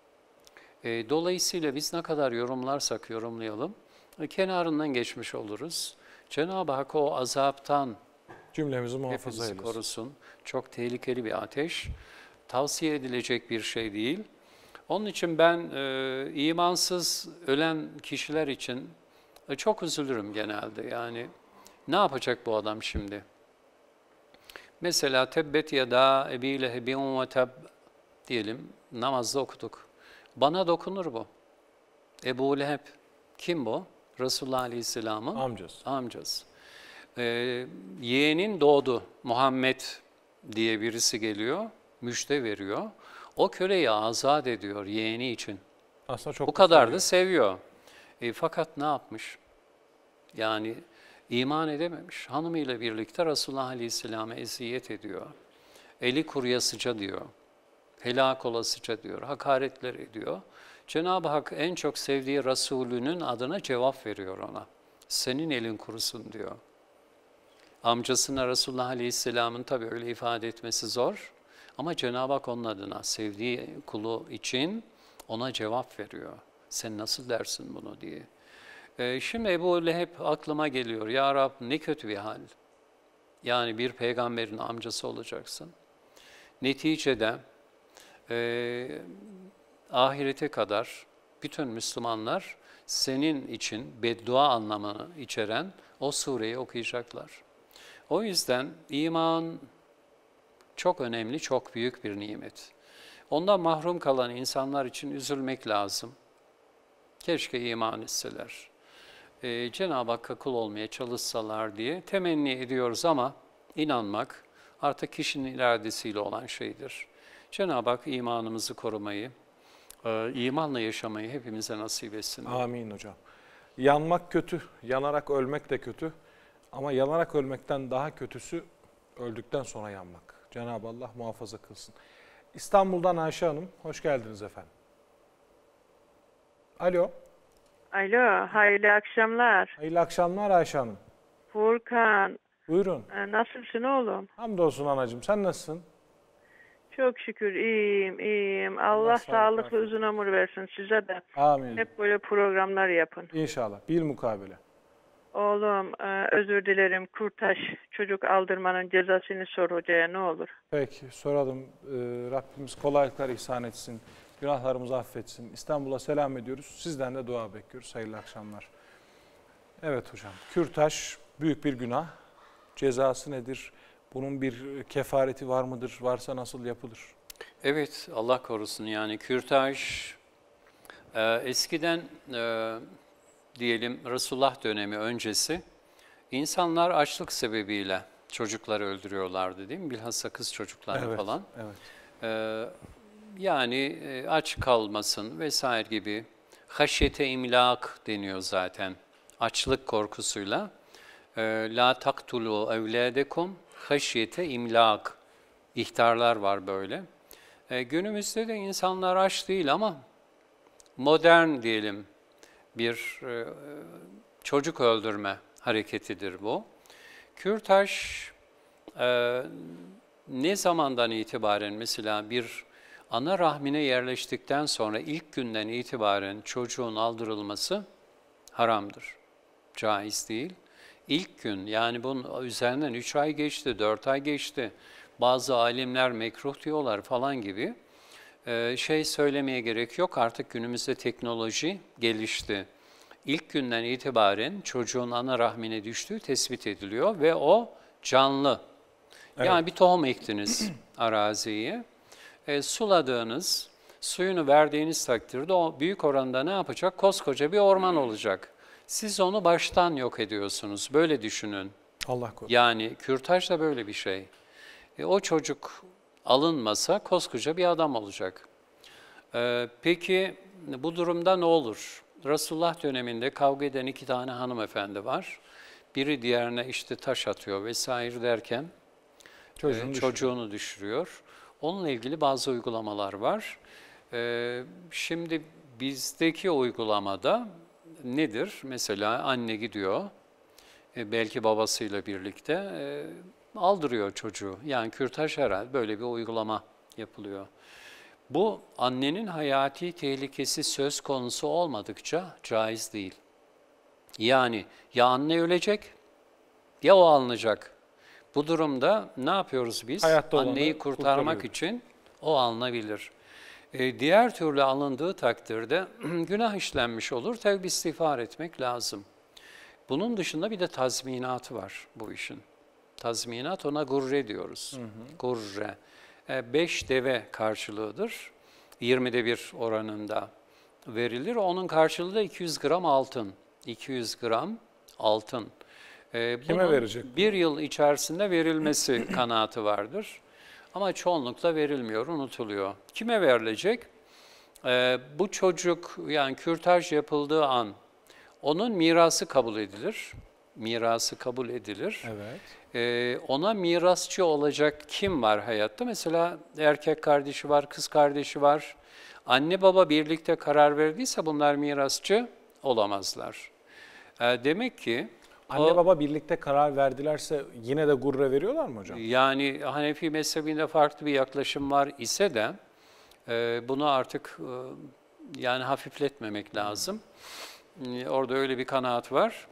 E, dolayısıyla biz ne kadar yorumlarsak yorumlayalım, e, kenarından geçmiş oluruz. Cenab-ı Hak o azaptan cümlemizi muhafaza hepimizi korusun. Çok tehlikeli bir ateş. Tavsiye edilecek bir şey değil. Onun için ben e, imansız ölen kişiler için e, çok üzülürüm genelde. Yani ne yapacak bu adam şimdi? Mesela tebbet yada ebi lehebin ve teb diyelim, namazda okuduk. Bana dokunur bu. Ebu Leheb kim bu? Resulullah Aleyhisselam'ın amcası. amcası. Ee, yeğenin doğdu, Muhammed diye birisi geliyor, müjde veriyor. O köleyi azat ediyor yeğeni için. Aslında çok bu kadar seviyor. da seviyor. E, fakat ne yapmış? Yani iman edememiş. Hanımıyla birlikte Resulullah Aleyhisselam'a eziyet ediyor. Eli kuryasıca diyor. Helak olasıca diyor. Hakaretler ediyor. Cenab-ı Hak en çok sevdiği Resulünün adına cevap veriyor ona. Senin elin kurusun diyor. Amcasına Resulullah Aleyhisselam'ın tabii öyle ifade etmesi zor. Ama Cenab-ı Hak onun adına sevdiği kulu için ona cevap veriyor. Sen nasıl dersin bunu diye. E, şimdi Ebu Leheb aklıma geliyor. Ya Rab ne kötü bir hal. Yani bir peygamberin amcası olacaksın. Neticede e, ahirete kadar bütün Müslümanlar senin için beddua anlamını içeren o sureyi okuyacaklar. O yüzden iman çok önemli, çok büyük bir nimet. Ondan mahrum kalan insanlar için üzülmek lazım. Keşke iman etseler. Ee, Cenab-ı Hakk'a kul olmaya çalışsalar diye temenni ediyoruz ama inanmak artık kişinin iradesiyle olan şeydir. Cenab-ı Hak imanımızı korumayı, e, imanla yaşamayı hepimize nasip etsin. Amin hocam. Yanmak kötü, yanarak ölmek de kötü. Ama yanarak ölmekten daha kötüsü öldükten sonra yanmak. Cenab-ı Allah muhafaza kılsın. İstanbul'dan Ayşe Hanım, hoş geldiniz efendim. Alo. Alo, hayırlı akşamlar. Hayırlı akşamlar Ayşe Hanım. Furkan. Buyurun. E, nasılsın oğlum? Hamdolsun anacığım, sen nasılsın? Çok şükür iyiyim, iyiyim. Allah, Allah sağlıklı uzun ömür versin size de. Amin. Hep böyle programlar yapın. İnşallah, bilmukabele. Oğlum, e, özür dilerim. Kurtaş çocuk aldırmanın cezasını sor hocaya, ne olur. Peki, soralım. Ee, Rabbimiz kolaylıklar ihsan etsin. Günahlarımızı affetsin. İstanbul'a selam ediyoruz. Sizden de dua bekliyoruz. Hayırlı akşamlar. Evet hocam, kürtaj büyük bir günah. Cezası nedir? Bunun bir kefareti var mıdır? Varsa nasıl yapılır? Evet, Allah korusun. Yani kürtaj e, eskiden e, diyelim Resulullah dönemi öncesi insanlar açlık sebebiyle çocukları öldürüyorlardı değil mi? Bilhassa kız çocukları evet, falan. Evet. E, yani e, aç kalmasın vesaire gibi haşyete imlak deniyor zaten. Açlık korkusuyla. La taktulu evladekum haşyete imlak. İhtarlar var böyle. E, günümüzde de insanlar aç değil ama modern diyelim bir e, çocuk öldürme hareketidir bu. Kürtaj e, ne zamandan itibaren mesela bir ana rahmine yerleştikten sonra ilk günden itibaren çocuğun aldırılması haramdır. Caiz değil. İlk gün yani bunun üzerinden üç ay geçti, dört ay geçti. Bazı alimler mekruh diyorlar falan gibi. Ee, şey söylemeye gerek yok artık günümüzde teknoloji gelişti. İlk günden itibaren çocuğun ana rahmine düştüğü tespit ediliyor ve o canlı. Evet. Yani bir tohum ektiniz araziye. E, suladığınız, suyunu verdiğiniz takdirde o büyük oranda ne yapacak? Koskoca bir orman olacak. Siz onu baştan yok ediyorsunuz. Böyle düşünün. Allah korusun. Yani kürtaj da böyle bir şey. E, o çocuk alınmasa koskoca bir adam olacak. E, peki bu durumda ne olur? Resulullah döneminde kavga eden iki tane hanımefendi var. Biri diğerine işte taş atıyor vesaire derken çocuğunu, e, çocuğunu düşürüyor. Onunla ilgili bazı uygulamalar var. E, şimdi bizdeki uygulamada nedir? Mesela anne gidiyor, e, belki babasıyla birlikte e, aldırıyor çocuğu. Yani kürtaj herhalde böyle bir uygulama yapılıyor. Bu annenin hayati tehlikesi söz konusu olmadıkça caiz değil. Yani ya anne ölecek ya o alınacak. Bu durumda ne yapıyoruz biz? Hayatta Anneyi kurtarmak için o alınabilir. Ee, diğer türlü alındığı takdirde günah işlenmiş olur. Tevbe istiğfar etmek lazım. Bunun dışında bir de tazminatı var bu işin. Tazminat ona gurre diyoruz. Hı hı. Gurre. E, beş deve karşılığıdır. yirmide bir oranında verilir. Onun karşılığı da iki yüz gram altın. iki yüz gram altın. E, Kime verecek? Bir yıl içerisinde verilmesi kanaati vardır. Ama çoğunlukla verilmiyor, unutuluyor. Kime verilecek? Ee, bu çocuk yani kürtaj yapıldığı an onun mirası kabul edilir. Mirası kabul edilir. Evet. Ee, ona mirasçı olacak kim var hayatta? Mesela erkek kardeşi var, kız kardeşi var. Anne baba birlikte karar verdiyse bunlar mirasçı olamazlar. Ee, demek ki Anne o, baba birlikte karar verdilerse yine de gurre veriyorlar mı hocam? Yani Hanefi mezhebinde farklı bir yaklaşım var ise de e, bunu artık e, yani hafifletmemek lazım. E, orada öyle bir kanaat var.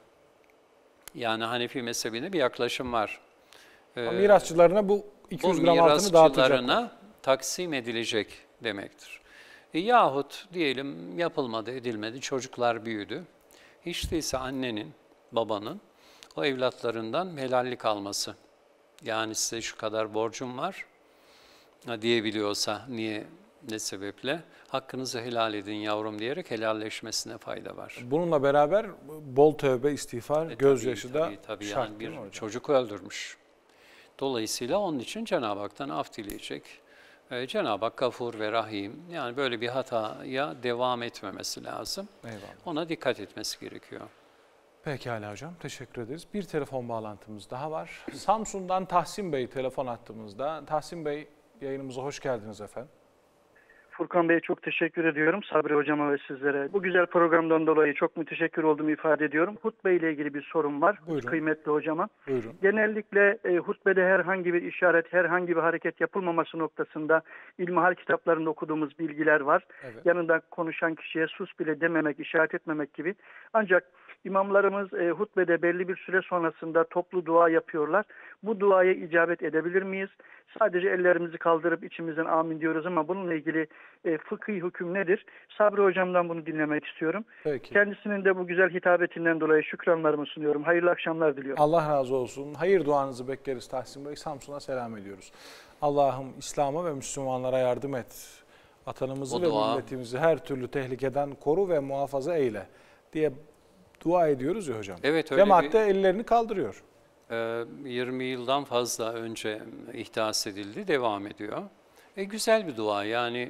Yani Hanefi mezhebine bir yaklaşım var. E, mirasçılarına bu iki yüz bu gram altını dağıtacaklar. mirasçılarına taksim edilecek demektir. E, yahut diyelim yapılmadı, edilmedi, çocuklar büyüdü. Hiç değilse annenin, babanın o evlatlarından helallik alması. Yani size şu kadar borcum var diyebiliyorsa niye, ne sebeple hakkınızı helal edin yavrum diyerek helalleşmesine fayda var. Bununla beraber bol tövbe, istiğfar, E, gözyaşı tabii, da tabii, tabii şart yani değil bir mi hocam? çocuk öldürmüş. Dolayısıyla onun için Cenab-ı Hak'tan af dileyecek. Ee, Cenab-ı Hak gafur ve rahim. Yani böyle bir hataya devam etmemesi lazım. Eyvallah. Ona dikkat etmesi gerekiyor. Pekala hocam, teşekkür ederiz. Bir telefon bağlantımız daha var. Samsun'dan Tahsin Bey telefon attığımızda. Tahsin Bey, yayınımıza hoş geldiniz efendim. Furkan Bey'e çok teşekkür ediyorum. Sabri Hocama ve sizlere. Bu güzel programdan dolayı çok müteşekkir olduğumu ifade ediyorum. Hutbe ile ilgili bir sorum var. Buyurun. Kıymetli hocama. Buyurun. Genellikle e, hutbede herhangi bir işaret, herhangi bir hareket yapılmaması noktasında ilmihal kitaplarında okuduğumuz bilgiler var. Evet. Yanında konuşan kişiye sus bile dememek, işaret etmemek gibi. Ancak imamlarımız e, hutbede belli bir süre sonrasında toplu dua yapıyorlar. Bu duaya icabet edebilir miyiz? Sadece ellerimizi kaldırıp içimizden amin diyoruz ama bununla ilgili e, fıkhi hüküm nedir? Sabri Hocam'dan bunu dinlemek istiyorum. Peki. Kendisinin de bu güzel hitabetinden dolayı şükranlarımı sunuyorum. Hayırlı akşamlar diliyorum. Allah razı olsun. Hayır duanızı bekleriz Tahsin Bey. Samsun'a selam ediyoruz. Allah'ım İslam'a ve Müslümanlara yardım et. Vatanımızı O ve dua. milletimizi her türlü tehlikeden koru ve muhafaza eyle diye dua ediyoruz ya hocam. Evet, öyle Cemaat bir- de ellerini kaldırıyor. Ee, yirmi yıldan fazla önce ihdas edildi, devam ediyor. E, güzel bir dua yani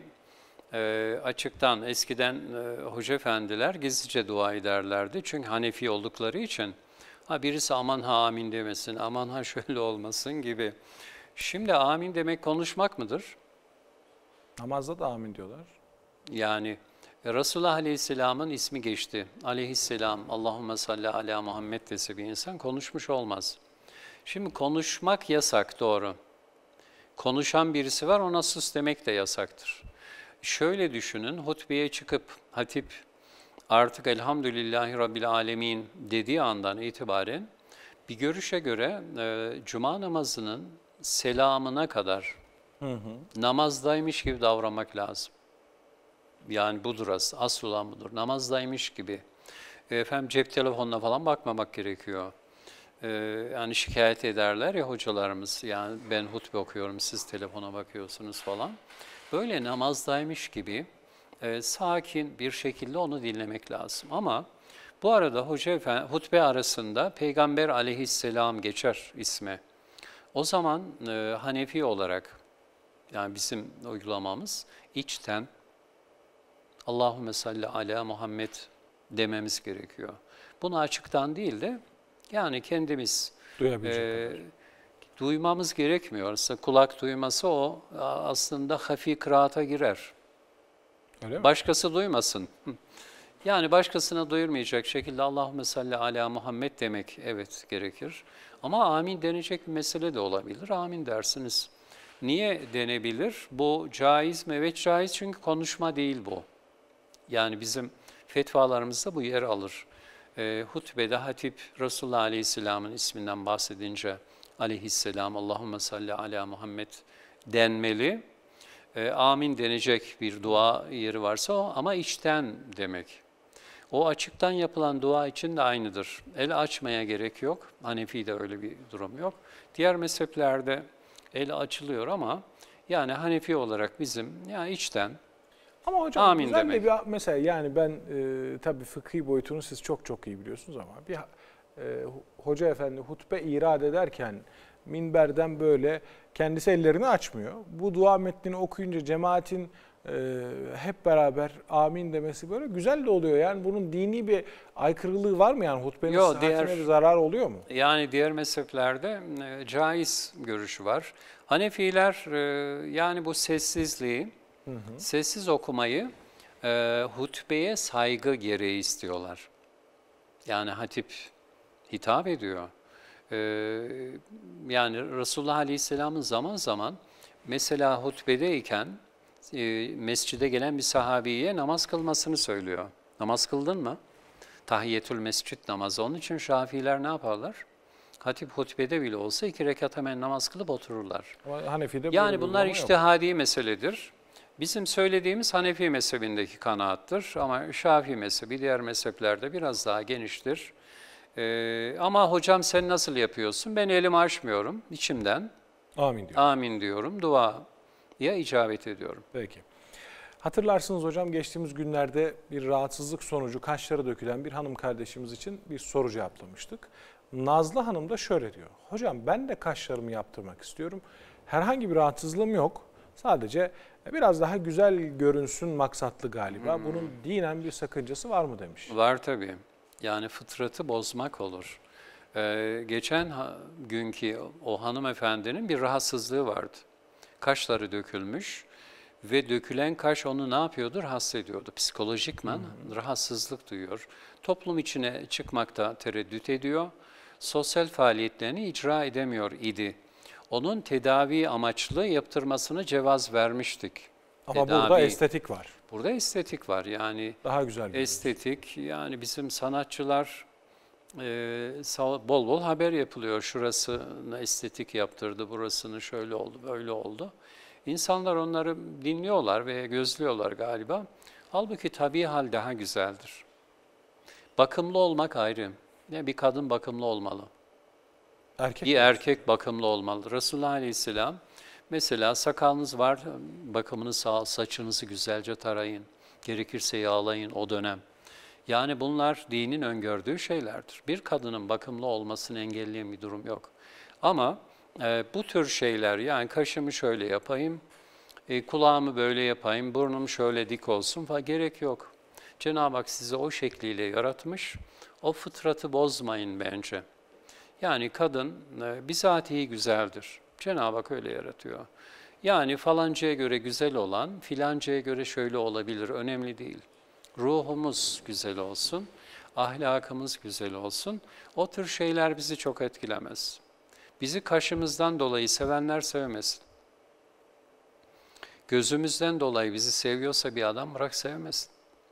e, açıktan eskiden e, hoca efendiler gizlice dua ederlerdi. Çünkü Hanefi oldukları için ha birisi aman ha amin demesin, aman ha şöyle olmasın gibi. Şimdi amin demek konuşmak mıdır? Namazda da amin diyorlar. Yani Resulullah Aleyhisselam'ın ismi geçti. Aleyhisselam, Allahümme salli ala Muhammed dese bir insan konuşmuş olmaz. Şimdi konuşmak yasak, doğru. Konuşan birisi var, ona sus demek de yasaktır. Şöyle düşünün, hutbeye çıkıp hatip artık elhamdülillahi rabbil alemin dediği andan itibaren bir görüşe göre e, cuma namazının selamına kadar Hı hı. namazdaymış gibi davranmak lazım. Yani budur asıl, asıl olan budur. Namazdaymış gibi. E, Efendim cep telefonuna falan bakmamak gerekiyor. E, yani şikayet ederler ya hocalarımız, yani ben hutbe okuyorum, siz telefona bakıyorsunuz falan. Böyle namazdaymış gibi e, sakin bir şekilde onu dinlemek lazım. Ama bu arada hoca efendi, hutbe arasında Peygamber aleyhisselam geçer ismi. O zaman e, Hanefi olarak, yani bizim uygulamamız içten Allahümme salli ala Muhammed dememiz gerekiyor. Bunu açıktan değil de yani kendimiz e, duymamız gerekmiyor. Aslında kulak duyması o aslında hafi kıraata girer. Öyle mi? Başkası duymasın. Yani başkasına duyurmayacak şekilde Allahümme salli ala Muhammed demek evet gerekir. Ama amin denecek bir mesele de olabilir. Amin dersiniz. Niye denebilir? Bu caiz mi? Evet caiz, çünkü konuşma değil bu. Yani bizim fetvalarımızda bu yer alır. E, hutbede hatip Resulullah Aleyhisselam'ın isminden bahsedince aleyhisselam Allahümme salli ala Muhammed denmeli. E, amin denecek bir dua yeri varsa o, ama içten demek. O açıktan yapılan dua için de aynıdır. El açmaya gerek yok. Hanefi'de öyle bir durum yok. Diğer mezheplerde el açılıyor ama yani Hanefi olarak bizim yani içten Ama hocam amin güzel demek. de bir mesela yani ben e, tabii fıkhi boyutunu siz çok çok iyi biliyorsunuz ama bir e, hoca efendi hutbe irad ederken minberden böyle kendisi ellerini açmıyor. Bu dua metnini okuyunca cemaatin e, hep beraber amin demesi böyle güzel de oluyor. Yani bunun dini bir aykırılığı var mı, yani hutbenin Yo, sıhhatine diğer- bir zarar oluyor mu? Yani diğer mezheplerde e, caiz görüşü var. Hanefiler e, yani bu sessizliği, Hı hı. sessiz okumayı e, hutbeye saygı gereği istiyorlar. Yani hatip hitap ediyor. E, yani Resulullah Aleyhisselam'ın zaman zaman mesela hutbedeyken e, mescide gelen bir sahabiye namaz kılmasını söylüyor. Namaz kıldın mı? Tahiyyetül mescid namazı. Onun için Şafiiler ne yaparlar? Hatip hutbede bile olsa iki rekat hemen namaz kılıp otururlar. Ama Hanefi'de böyle Yani bir bunlar uygulama yok. içtihadi meseledir. Bizim söylediğimiz Hanefi mezhebindeki kanaattır ama Şafii mezhebi diğer mezheplerde biraz daha geniştir. Ee, ama hocam sen nasıl yapıyorsun? Ben elimi açmıyorum içimden. Amin diyor. Amin diyorum. Duaya icabet ediyorum. Peki. Hatırlarsınız hocam geçtiğimiz günlerde bir rahatsızlık sonucu kaşları dökülen bir hanım kardeşimiz için bir soru cevaplamıştık. Nazlı Hanım da şöyle diyor. Hocam ben de kaşlarımı yaptırmak istiyorum. Herhangi bir rahatsızlığım yok. Sadece biraz daha güzel görünsün maksatlı galiba. Hmm. Bunun dinen bir sakıncası var mı demiş. Var tabii. Yani fıtratı bozmak olur. Ee, geçen günkü o hanımefendinin bir rahatsızlığı vardı. Kaşları dökülmüş ve dökülen kaş onu ne yapıyordu? Rahatsız ediyordu. Psikolojikmen hmm. rahatsızlık duyuyor. Toplum içine çıkmakta tereddüt ediyor. Sosyal faaliyetlerini icra edemiyor idi. Onun tedavi amaçlı yaptırmasını cevaz vermiştik. Ama tedavi. Burada estetik var. Burada estetik var yani. Daha güzel. Estetik yani bizim sanatçılar e, bol bol haber yapılıyor. Şurasını estetik yaptırdı, burasını şöyle oldu, böyle oldu. İnsanlar onları dinliyorlar ve gözlüyorlar galiba. Halbuki tabii hal daha güzeldir. Bakımlı olmak ayrı. Yani bir kadın bakımlı olmalı. Erkek bir erkek bakımlı olmalı. Resulullah Aleyhisselam mesela sakalınız var, bakımını sağ, saçınızı güzelce tarayın, gerekirse yağlayın o dönem. Yani bunlar dinin öngördüğü şeylerdir. Bir kadının bakımlı olmasını engelleyen bir durum yok. Ama e, bu tür şeyler yani kaşımı şöyle yapayım, e, kulağımı böyle yapayım, burnum şöyle dik olsun falan gerek yok. Cenab-ı Hak sizi o şekliyle yaratmış, o fıtratı bozmayın bence. Yani kadın e, bizatihi güzeldir. Cenab-ı Hak öyle yaratıyor. Yani falancaya göre güzel olan, filancaya göre şöyle olabilir, önemli değil. Ruhumuz güzel olsun, ahlakımız güzel olsun. O tür şeyler bizi çok etkilemez. Bizi kaşımızdan dolayı sevenler sevmesin. Gözümüzden dolayı bizi seviyorsa bir adam bırak sevmesin.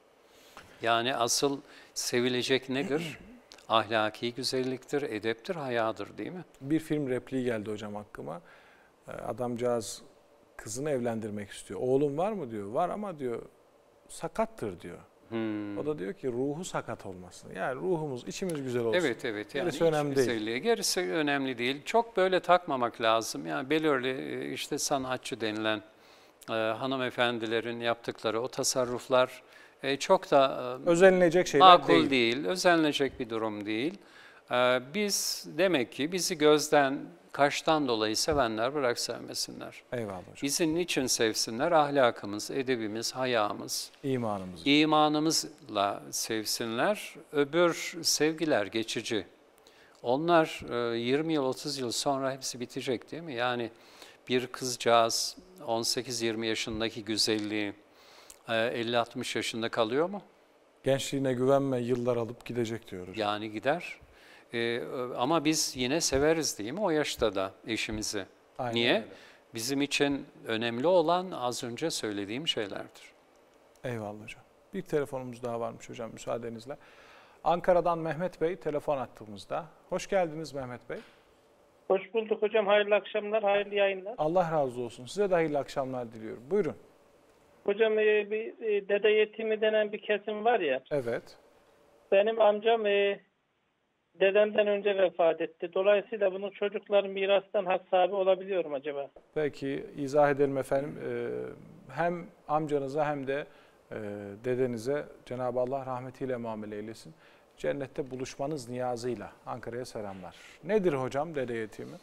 Yani asıl sevilecek nedir? Ahlaki güzelliktir, edeptir, hayadır değil mi? Bir film repliği geldi hocam aklıma. Adamcağız kızını evlendirmek istiyor. Oğlum var mı diyor. Var ama diyor sakattır diyor. Hmm. O da diyor ki ruhu sakat olmasın. Yani ruhumuz, içimiz güzel olsun. Evet evet. Yani gerisi önemli güzelliği. değil. Gerisi önemli değil. Çok böyle takmamak lazım. Yani belirli işte sanatçı denilen e, hanımefendilerin yaptıkları o tasarruflar e, çok da e, özenilecek şeyler makul değil. değil. Özenilecek bir durum değil. E, biz demek ki bizi gözden, kaştan dolayı sevenler bırak sevmesinler. Eyvallah hocam. Bizi niçin sevsinler? Ahlakımız, edebimiz, hayamız, İmanımız. İmanımızla sevsinler. Öbür sevgiler geçici. Onlar yirmi yıl, otuz yıl sonra hepsi bitecek değil mi? Yani bir kızcağız on sekiz yirmi yaşındaki güzelliği elli altmış yaşında kalıyor mu? Gençliğine güvenme, yıllar alıp gidecek diyoruz. Yani gider. Ee, ama biz yine severiz değil mi o yaşta da eşimizi? Aynen Niye? Öyle. Bizim için önemli olan az önce söylediğim şeylerdir. Eyvallah hocam. Bir telefonumuz daha varmış hocam müsaadenizle. Ankara'dan Mehmet Bey telefon attığımızda. Hoş geldiniz Mehmet Bey. Hoş bulduk hocam. Hayırlı akşamlar, hayırlı yayınlar. Allah razı olsun. Size de hayırlı akşamlar diliyorum. Buyurun. Hocam e, bir e, dede yetimi denen bir kesim var ya. Evet. Benim amcam e, dedemden önce vefat etti. Dolayısıyla bunun çocukların mirastan hak sahibi olabiliyor mu acaba? Peki izah edelim efendim. Ee, hem amcanıza hem de e, dedenize Cenab-ı Allah rahmetiyle muamele eylesin. Cennette buluşmanız niyazıyla Ankara'ya selamlar. Nedir hocam dede yetimi?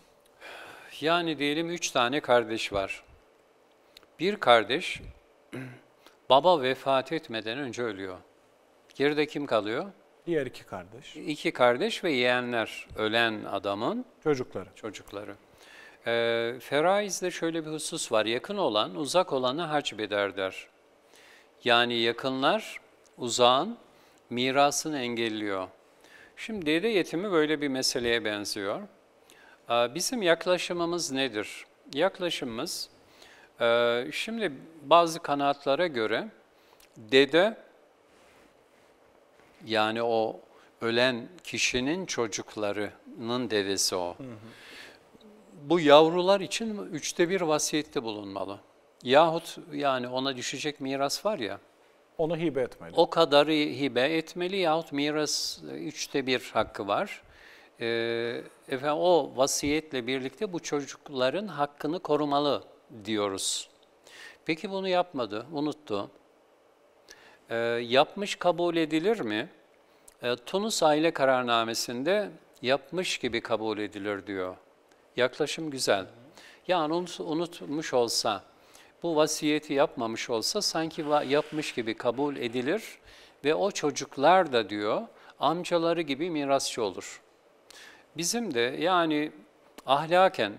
Yani diyelim üç tane kardeş var. Bir kardeş baba vefat etmeden önce ölüyor. Geride kim kalıyor? Diğer iki kardeş. İki kardeş ve yeğenler ölen adamın çocukları. Çocukları. Ee, Feraiz'de şöyle bir husus var. Yakın olan uzak olanı hacbeder der. Yani yakınlar uzağın mirasını engelliyor. Şimdi dede yetimi böyle bir meseleye benziyor. Bizim yaklaşımımız nedir? Yaklaşımımız Ee, şimdi bazı kanaatlara göre dede, yani o ölen kişinin çocuklarının dedesi o. Hı hı. Bu yavrular için üçte bir vasiyette bulunmalı. Yahut yani ona düşecek miras var ya, onu hibe etmeli. O kadarı hibe etmeli yahut miras üçte bir hakkı var. Ee, efendim, o vasiyetle birlikte bu çocukların hakkını korumalı diyoruz. Peki bunu yapmadı, unuttu. Ee, yapmış kabul edilir mi? Ee, Tunus aile kararnamesinde yapmış gibi kabul edilir diyor. Yaklaşım güzel. Yani unut, unutmuş olsa, bu vasiyeti yapmamış olsa sanki yapmış gibi kabul edilir ve o çocuklar da diyor amcaları gibi mirasçı olur. Bizim de yani ahlaken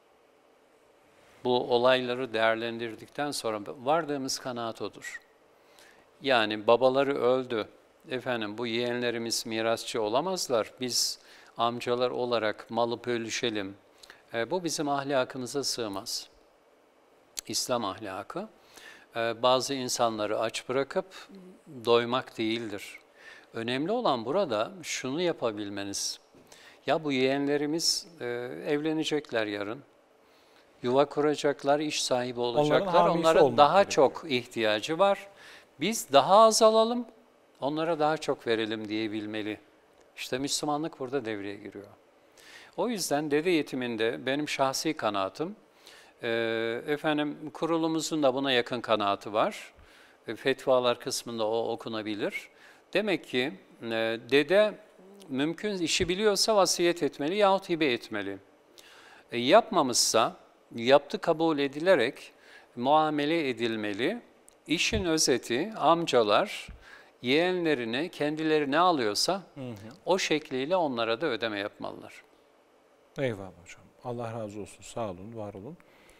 bu olayları değerlendirdikten sonra vardığımız kanaat odur. Yani babaları öldü, efendim bu yeğenlerimiz mirasçı olamazlar, biz amcalar olarak malı bölüşelim. E, bu bizim ahlakımıza sığmaz. İslam ahlakı e, bazı insanları aç bırakıp doymak değildir. Önemli olan burada şunu yapabilmeniz. Ya bu yeğenlerimiz e, evlenecekler yarın, yuva kuracaklar, iş sahibi olacaklar. Onların, Onların daha çok ihtiyacı var. Biz daha az alalım, onlara daha çok verelim diyebilmeli. İşte Müslümanlık burada devreye giriyor. O yüzden dede yetiminde benim şahsi kanaatim, e, efendim kurulumuzun da buna yakın kanaati var. E, fetvalar kısmında o okunabilir. Demek ki e, dede mümkün işi biliyorsa vasiyet etmeli yahut hibe etmeli. E, yapmamışsa yaptı kabul edilerek muamele edilmeli. İşin özeti amcalar yeğenlerine kendileri ne alıyorsa hı hı. o şekliyle onlara da ödeme yapmalılar. Eyvallah hocam. Allah razı olsun. Sağ olun, var olun.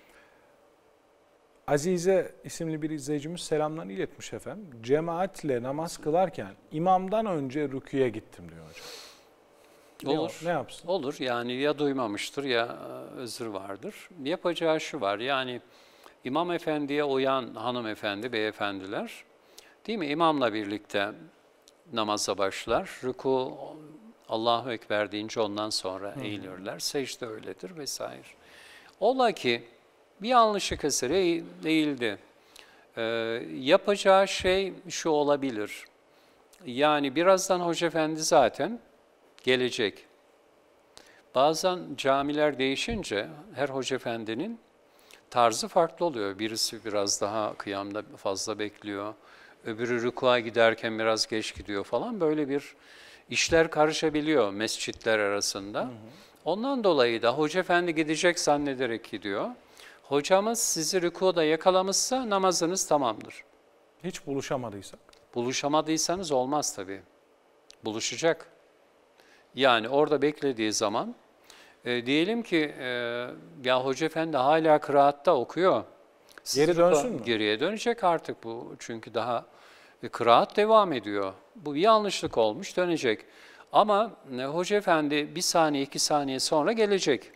Azize isimli bir izleyicimiz selamlarını iletmiş efendim. Cemaatle namaz kılarken imamdan önce rüküye gittim diyor hocam. Olur. Ne, ne yapsın? Olur. Yani ya duymamıştır ya özür vardır. Yapacağı şu var. Yani imam efendiye uyan hanımefendi, beyefendiler, değil mi? İmamla birlikte namaza başlar. Rüku Allahu Ekber deyince ondan sonra hmm. eğiliyorlar. Secde öyledir vesaire. Ola ki bir yanlışlık eseri eğildi. Ee, yapacağı şey şu olabilir. Yani birazdan Hoca Efendi zaten gelecek. Bazen camiler değişince her Hoca Efendi'nin tarzı farklı oluyor. Birisi biraz daha kıyamda fazla bekliyor. Öbürü rükûa giderken biraz geç gidiyor falan. Böyle bir işler karışabiliyor mescitler arasında. Hı hı. Ondan dolayı da Hoca Efendi gidecek zannederek gidiyor. Hocamız sizi rükûda yakalamışsa namazınız tamamdır. Hiç buluşamadıysak? Buluşamadıysanız olmaz tabii. Buluşacak. Yani orada beklediği zaman e, diyelim ki e, ya Hoca Efendi hala kıraatta okuyor. Geri dönsün mü? Geriye dönecek artık bu. Çünkü daha e, kıraat devam ediyor. Bu bir yanlışlık olmuş, dönecek. Ama e, Hoca Efendi bir saniye, iki saniye sonra gelecek.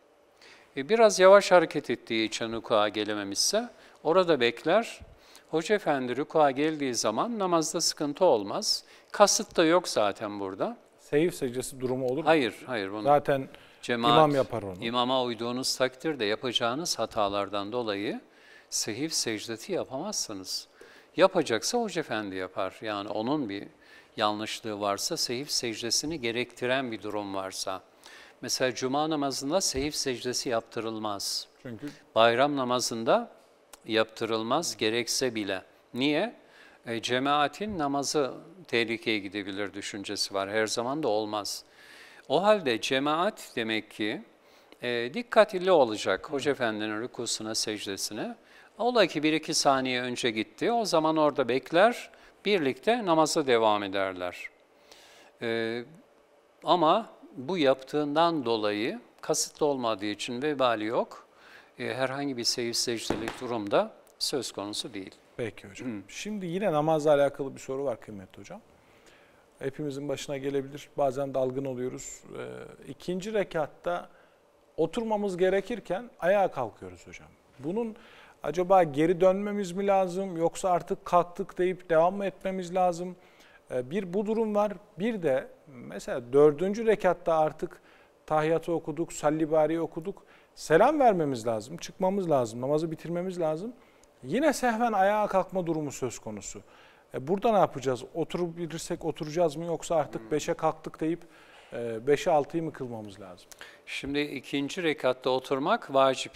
E, biraz yavaş hareket ettiği için rükûa gelememişse orada bekler. Hoca Efendi rükûa geldiği zaman namazda sıkıntı olmaz. Kasıt da yok zaten burada. Seyif secdesi durumu olur mu? Hayır, hayır. Bunu zaten cemaat, imam yapar onu. İmama uyduğunuz takdirde yapacağınız hatalardan dolayı sehif secdeti yapamazsınız. Yapacaksa Hoca Efendi yapar. Yani onun bir yanlışlığı varsa, sehif secdesini gerektiren bir durum varsa. Mesela cuma namazında sehif secdesi yaptırılmaz. Çünkü bayram namazında yaptırılmaz, gerekse bile. Niye? E, cemaatin namazı tehlikeye gidebilir düşüncesi var. Her zaman da olmaz. O halde cemaat demek ki e, dikkatli olacak Hoca Efendi'nin rükusuna, secdesine. Ola ki bir iki saniye önce gitti, o zaman orada bekler, birlikte namaza devam ederler. E, ama bu yaptığından dolayı kasıtlı olmadığı için vebali yok. E, herhangi bir seyif secdelik durumda söz konusu değil. Peki hocam. Hı. Şimdi yine namazla alakalı bir soru var kıymetli hocam. Hepimizin başına gelebilir. Bazen dalgın oluyoruz. Ee, ikinci rekatta oturmamız gerekirken ayağa kalkıyoruz hocam. Bunun Acaba geri dönmemiz mi lazım yoksa artık kalktık deyip devam mı etmemiz lazım? Bir bu durum var. Bir de mesela dördüncü rekatta artık tahiyyatı okuduk, sallibariyi okuduk. Selam vermemiz lazım, çıkmamız lazım, namazı bitirmemiz lazım. Yine sehven ayağa kalkma durumu söz konusu. E burada ne yapacağız? Oturabilirsek oturacağız mı yoksa artık beşe kalktık deyip beşe altıyı mı kılmamız lazım? Şimdi ikinci rekatta oturmak vacip.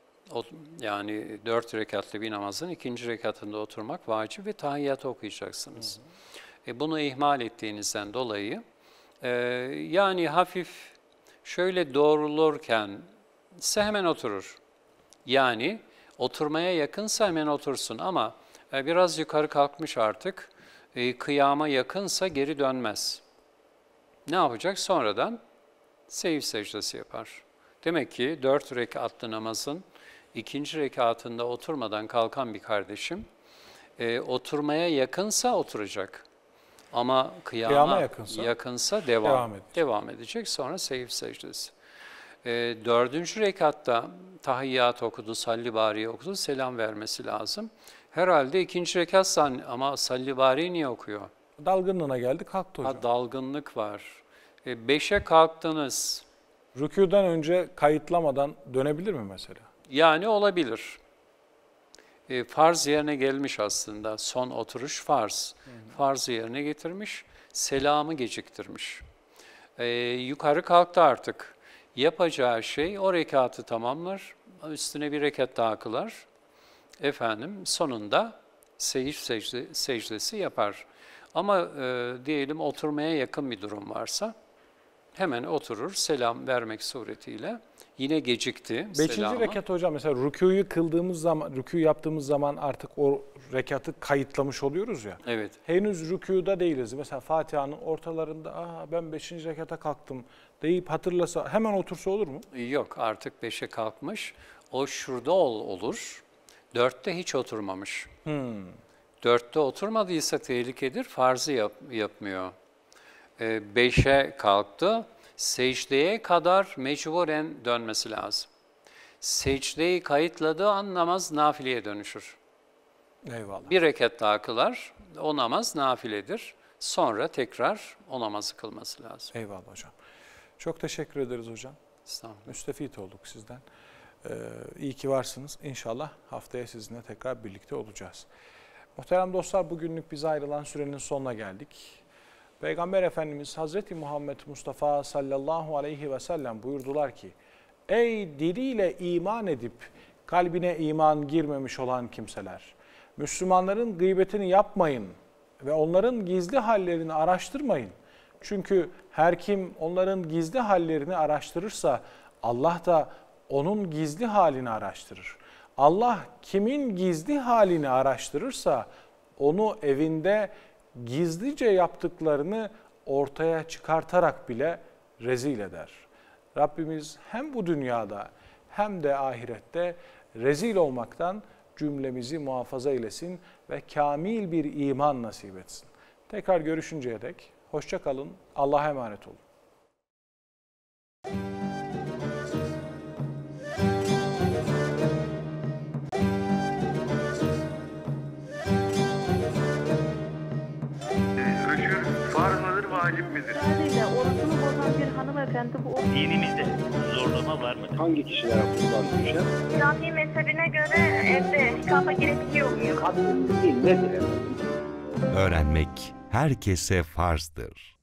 Yani dört rekatlı bir namazın ikinci rekatında oturmak vacip ve tahiyyatı okuyacaksınız. Hı hı. E bunu ihmal ettiğinizden dolayı e, yani hafif şöyle doğrulurken ise hemen oturur. Yani oturmaya yakınsa hemen otursun ama e, biraz yukarı kalkmış artık, e, kıyama yakınsa geri dönmez. Ne yapacak? Sonradan secde secdesi yapar. Demek ki dört rekatlı namazın ikinci rekatında oturmadan kalkan bir kardeşim, e, oturmaya yakınsa oturacak. Ama kıyama, kıyama yakınsa, yakınsa devam, devam, edecek. devam edecek. Sonra secde secdesi. E, dördüncü rekatta tahiyyat okudu, sallibariyi okudu, selam vermesi lazım. Herhalde ikinci rekat san ama sallibariyi niye okuyor? Dalgınlığına geldi, kalktı hocam. Ha, dalgınlık var. E, beşe kalktınız. Rükûden önce kayıtlamadan dönebilir mi mesela? Yani olabilir. E, farz yerine gelmiş aslında. Son oturuş farz. Hı hı. Farzı yerine getirmiş, selamı geciktirmiş. E, yukarı kalktı artık. Yapacağı şey o rekatı tamamlar, üstüne bir rekat daha kılar. Efendim sonunda secde secde, secdesi yapar. Ama e, diyelim oturmaya yakın bir durum varsa hemen oturur, selam vermek suretiyle. Yine gecikti. Beşinci selamı. Rekat hocam mesela rükûyu kıldığımız zaman, rükû yaptığımız zaman artık o rekatı kayıtlamış oluyoruz ya. Evet. Henüz rükûda değiliz. Mesela Fatiha'nın ortalarında Aa, ben beşinci rekata kalktım deyip hatırlasa hemen otursa olur mu? Yok, artık beşe kalkmış. O şurada ol, olur. Dörtte hiç oturmamış. Hmm. Dörtte oturmadıysa tehlikedir, farzı yap, yapmıyor. Ee, beşe kalktı, secdeye kadar mecburen dönmesi lazım. Secdeyi kayıtladığı an namaz nafileye dönüşür. Eyvallah. Bir rekat daha kılar, o namaz nafiledir. Sonra tekrar o namazı kılması lazım. Eyvallah hocam. Çok teşekkür ederiz hocam. Estağfurullah. Müstefit olduk sizden. Ee, iyi ki varsınız. İnşallah haftaya sizinle tekrar birlikte olacağız. Muhterem dostlar, bugünlük bize ayrılan sürenin sonuna geldik. Peygamber Efendimiz Hazreti Muhammed Mustafa sallallahu aleyhi ve sellem buyurdular ki, ey diliyle iman edip kalbine iman girmemiş olan kimseler, Müslümanların gıybetini yapmayın ve onların gizli hallerini araştırmayın. Çünkü her kim onların gizli hallerini araştırırsa Allah da onun gizli halini araştırır. Allah kimin gizli halini araştırırsa onu evinde gizlice yaptıklarını ortaya çıkartarak bile rezil eder. Rabbimiz hem bu dünyada hem de ahirette rezil olmaktan cümlemizi muhafaza eylesin ve kamil bir iman nasip etsin. Tekrar görüşünceye dek hoşça kalın, Allah'a emanet olun. Rüşvet farz mıdır, vacip midir? Sadece orucunu bozan bir hanımefendi bu Dinimizde zorlama var mıdır? Hangi kişilere kurban düşer? Şafii mezhebine göre evde ihkama gerekiyor muyum? Haddi değil nedir efendim? Öğrenmek herkese farzdır.